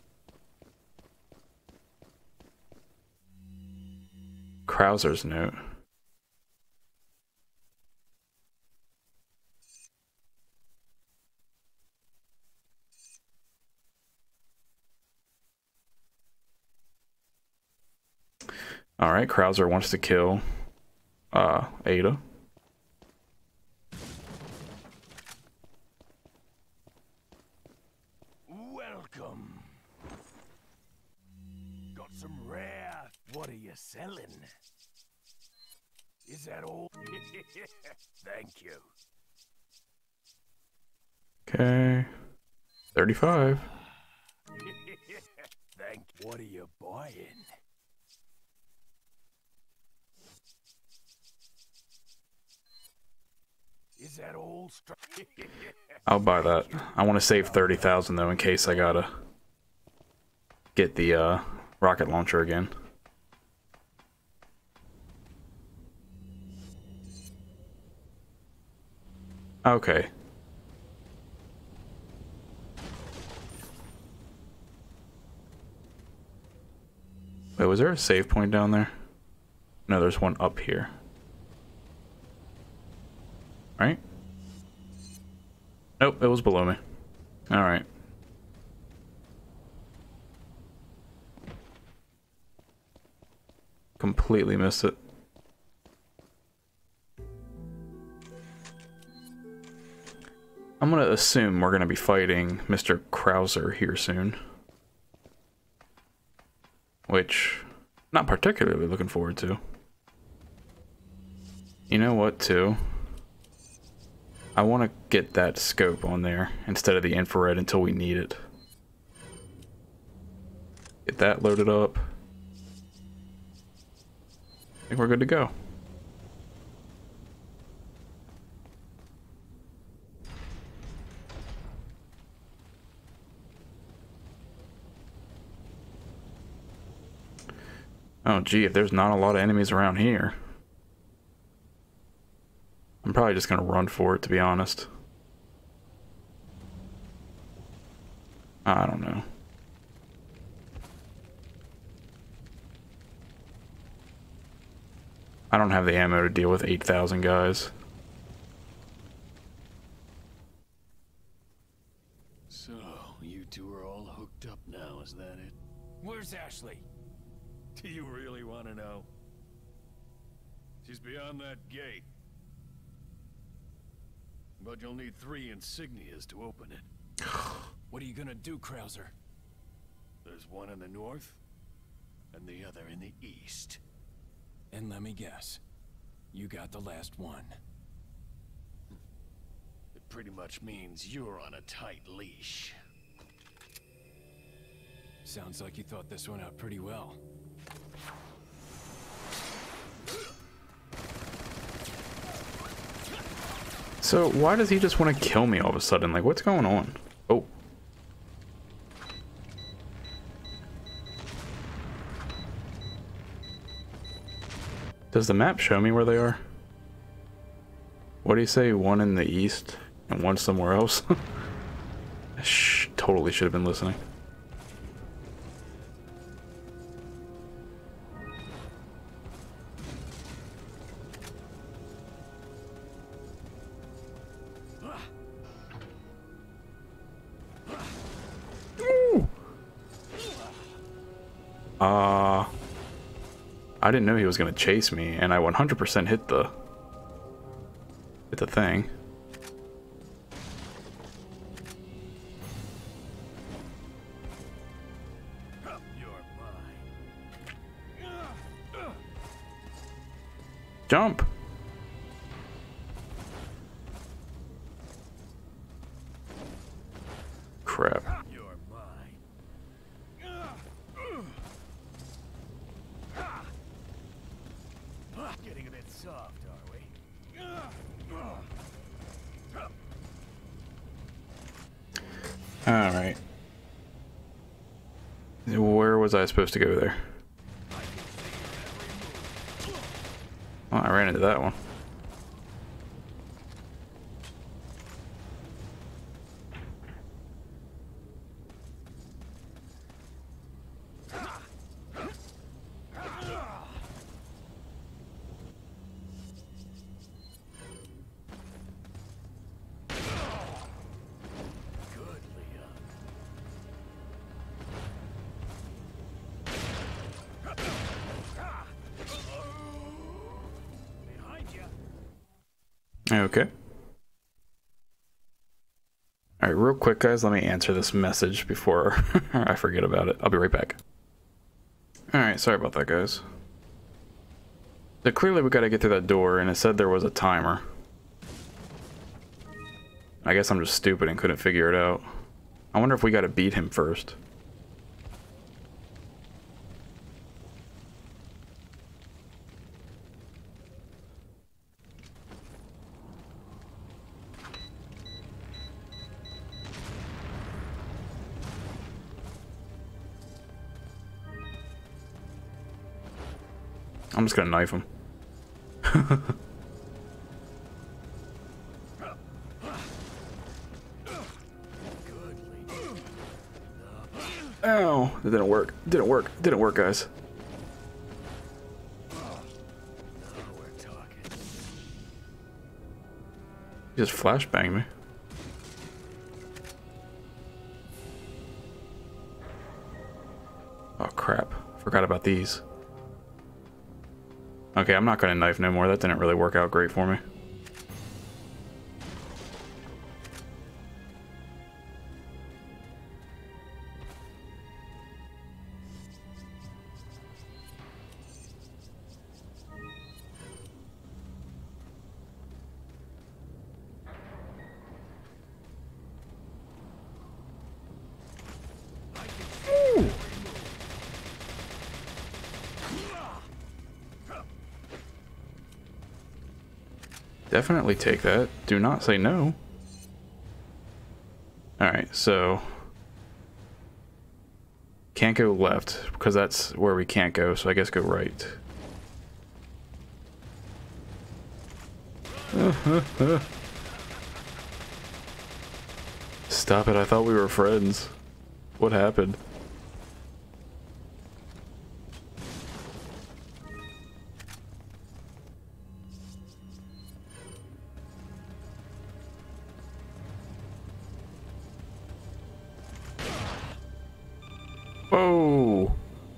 Krauser's note. Alright, Krauser wants to kill uh, Ada. Welcome. Got some rare. What are you selling? Is that all? Thank you. Okay. thirty-five. Thank you. What are you buying? Is that all? I'll buy that. I want to save thirty thousand though in case I gotta get the uh, rocket launcher again. Okay. Wait, was there a save point down there? No, there's one up here. Right? Nope, it was below me. Alright. Completely missed it. I'm gonna assume we're gonna be fighting Mister Krauser here soon. Which, not particularly looking forward to. You know what, too? I want to get that scope on there instead of the infrared until we need it. Get that loaded up. I think we're good to go. Oh gee, if there's not a lot of enemies around here, I'm probably just gonna run for it, to be honest. I don't know. I don't have the ammo to deal with eight thousand guys. So, you two are all hooked up now, is that it? Where's Ashley? Do you really want to know? She's beyond that gate. But you'll need three insignias to open it. What are you gonna do, Krauser? There's one in the north, and the other in the east. And let me guess, you got the last one. It pretty much means you're on a tight leash. Sounds like you thought this one out pretty well. So why does he just want to kill me all of a sudden? Like, what's going on? Oh. Does the map show me where they are? What do you say? One in the east and one somewhere else? Shh, totally should have been listening. I didn't know he was gonna chase me, and I one hundred percent hit the hit the thing. Jump! Crap. You're mine. Getting a bit soft, are we? Alright. Where was I supposed to go there? Oh, I ran into that one. Okay. Alright, real quick, guys, let me answer this message before I forget about it. I'll be right back. Alright, sorry about that, guys. So clearly we gotta get through that door, and it said there was a timer. I guess I'm just stupid and couldn't figure it out. I wonder if we gotta beat him first. I'm just gonna knife him. Ow! It didn't work. It didn't work. It didn't work, guys. He just flashbanged me. Oh crap. Forgot about these. Okay, I'm not gonna knife no more. That didn't really work out great for me. Definitely take that. Do not say no. Alright, so... Can't go left, because that's where we can't go, so I guess go right. Stop it, I thought we were friends. What happened? Whoa!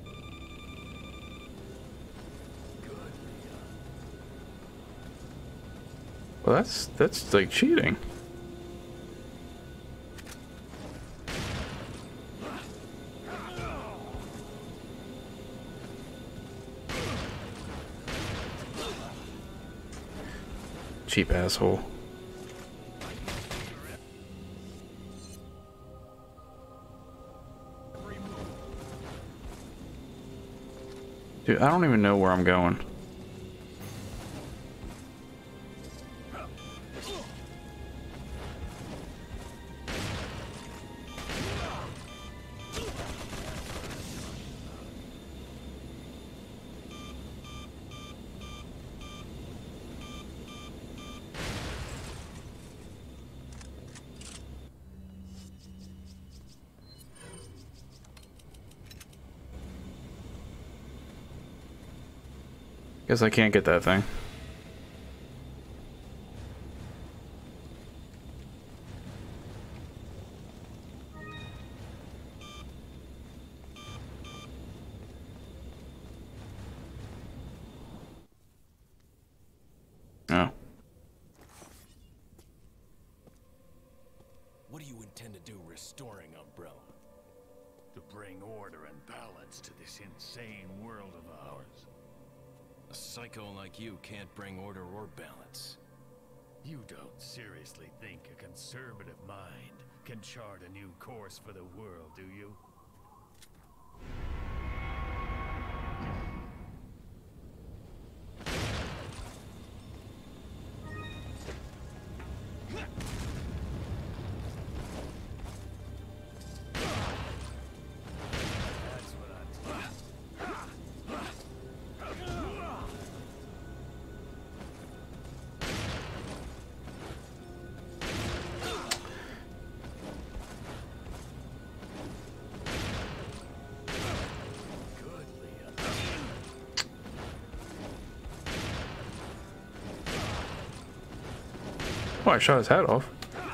Well, that's that's like cheating. Cheap asshole. Dude, I don't even know where I'm going. Guess I can't get that thing. restoring umbrella? To bring order and balance to this insane world of ours. A psycho like you can't bring order or balance. You don't seriously think a conservative mind can chart a new course for the world, do you? Oh, I shot his hat off.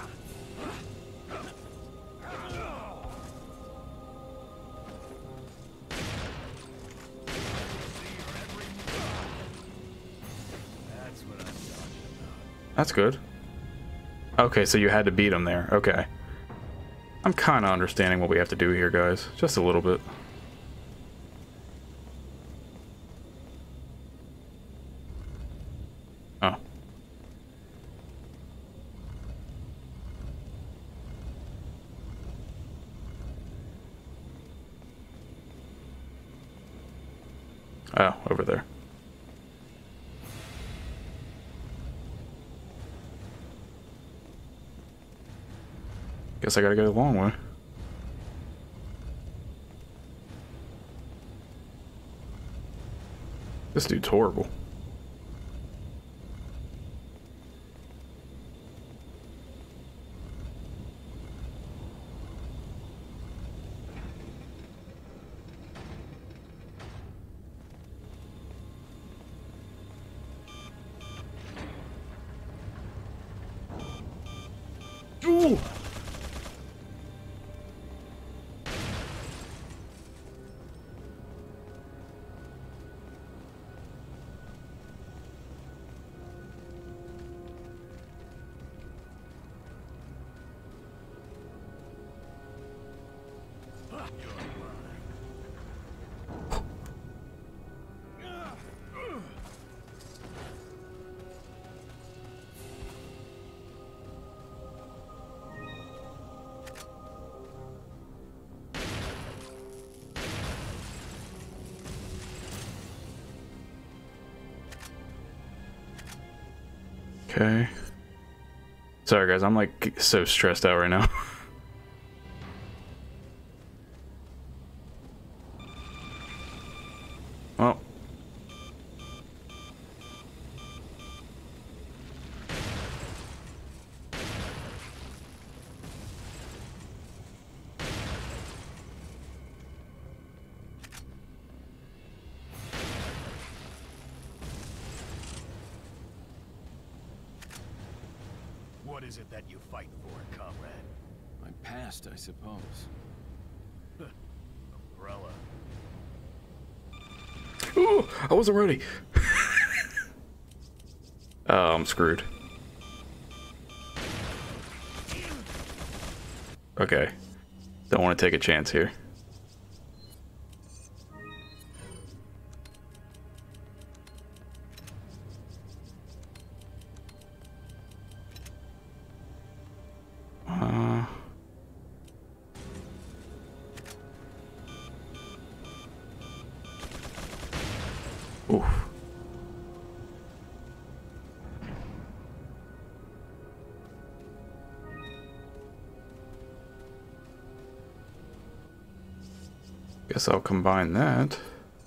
That's good. Okay, so you had to beat him there. Okay. I'm kind of understanding what we have to do here, guys. Just a little bit. Oh. Oh, over there. Guess I gotta go the long way. This dude's horrible. Ooh! Okay. Sorry guys, I'm like so stressed out right now. Well. What is it that you fight for, comrade? My past, I suppose. Umbrella. Ooh, I wasn't ready. Oh, I'm screwed. Okay. Don't want to take a chance here. Uh... Oof. Guess I'll combine that.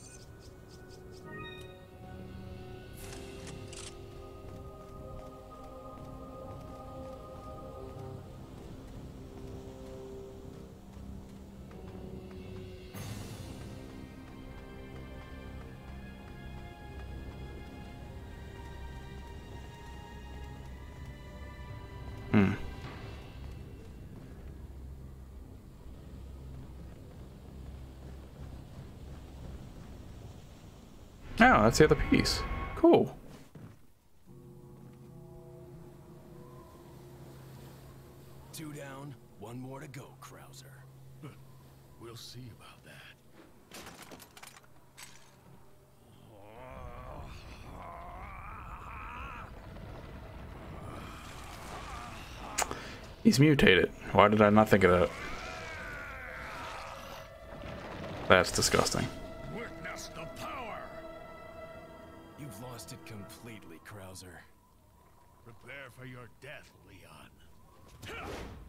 Hmm. Oh, that's the other piece. Cool. Two down, one more to go, Krauser. We'll see about that. He's mutated. Why did I not think of that? That's disgusting. Witness the power! You've lost it completely, Krauser. Prepare for your death, Leon.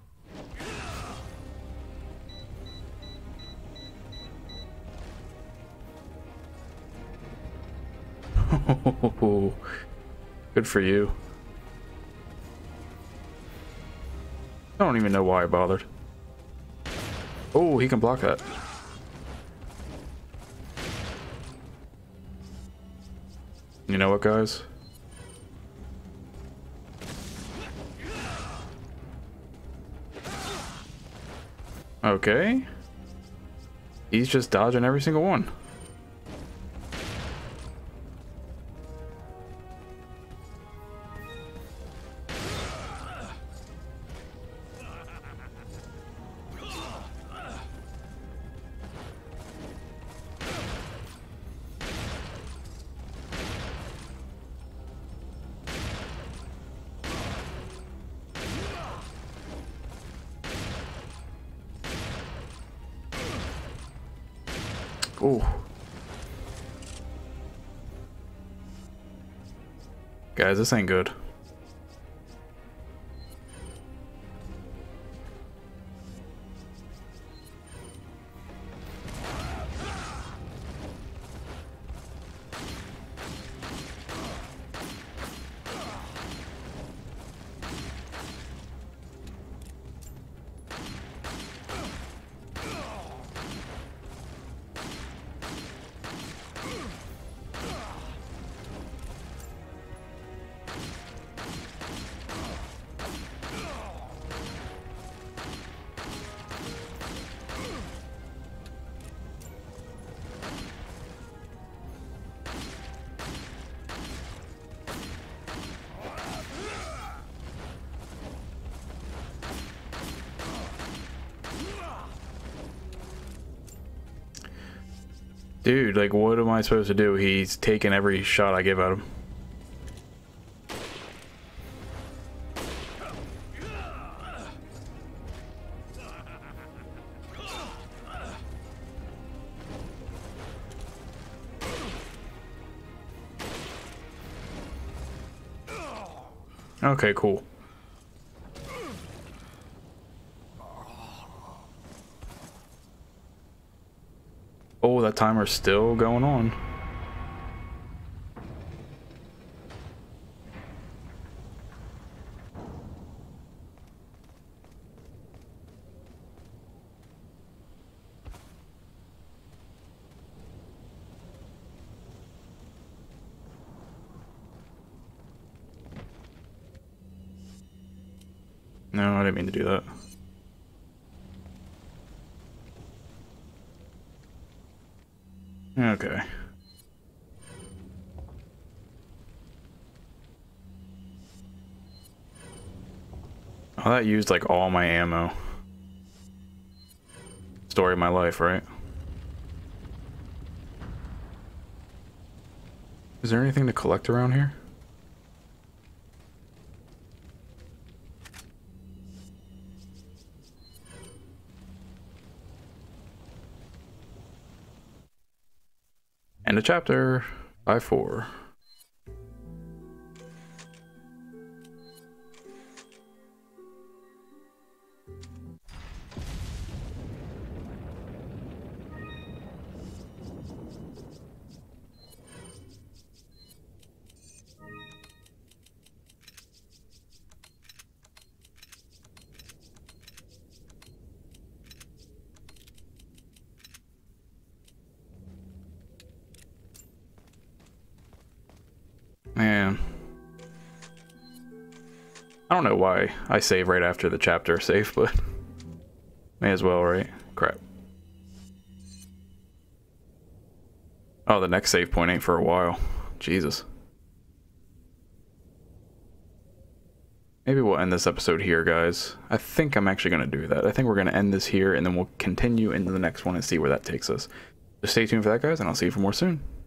Good for you. I don't even know why I bothered. Oh, he can block that. You know what, guys? Okay. He's just dodging every single one. Ooh. Guys, this ain't good. Dude, like, what am I supposed to do? He's taking every shot I give at him. Okay, cool. Oh, that timer's still going on. No, I didn't mean to do that. Okay. Oh, that used like all my ammo. Story of my life, right? Is there anything to collect around here? End of chapter. By four. Man. I don't know why I save right after the chapter save, but may as well, right? Crap. Oh, the next save point ain't for a while. Jesus. maybe we'll end this episode here, guys. I think I'm actually going to do that. I think we're going to end this here, and then we'll continue into the next one and see where that takes us. So stay tuned for that, guys, and I'll see you for more soon.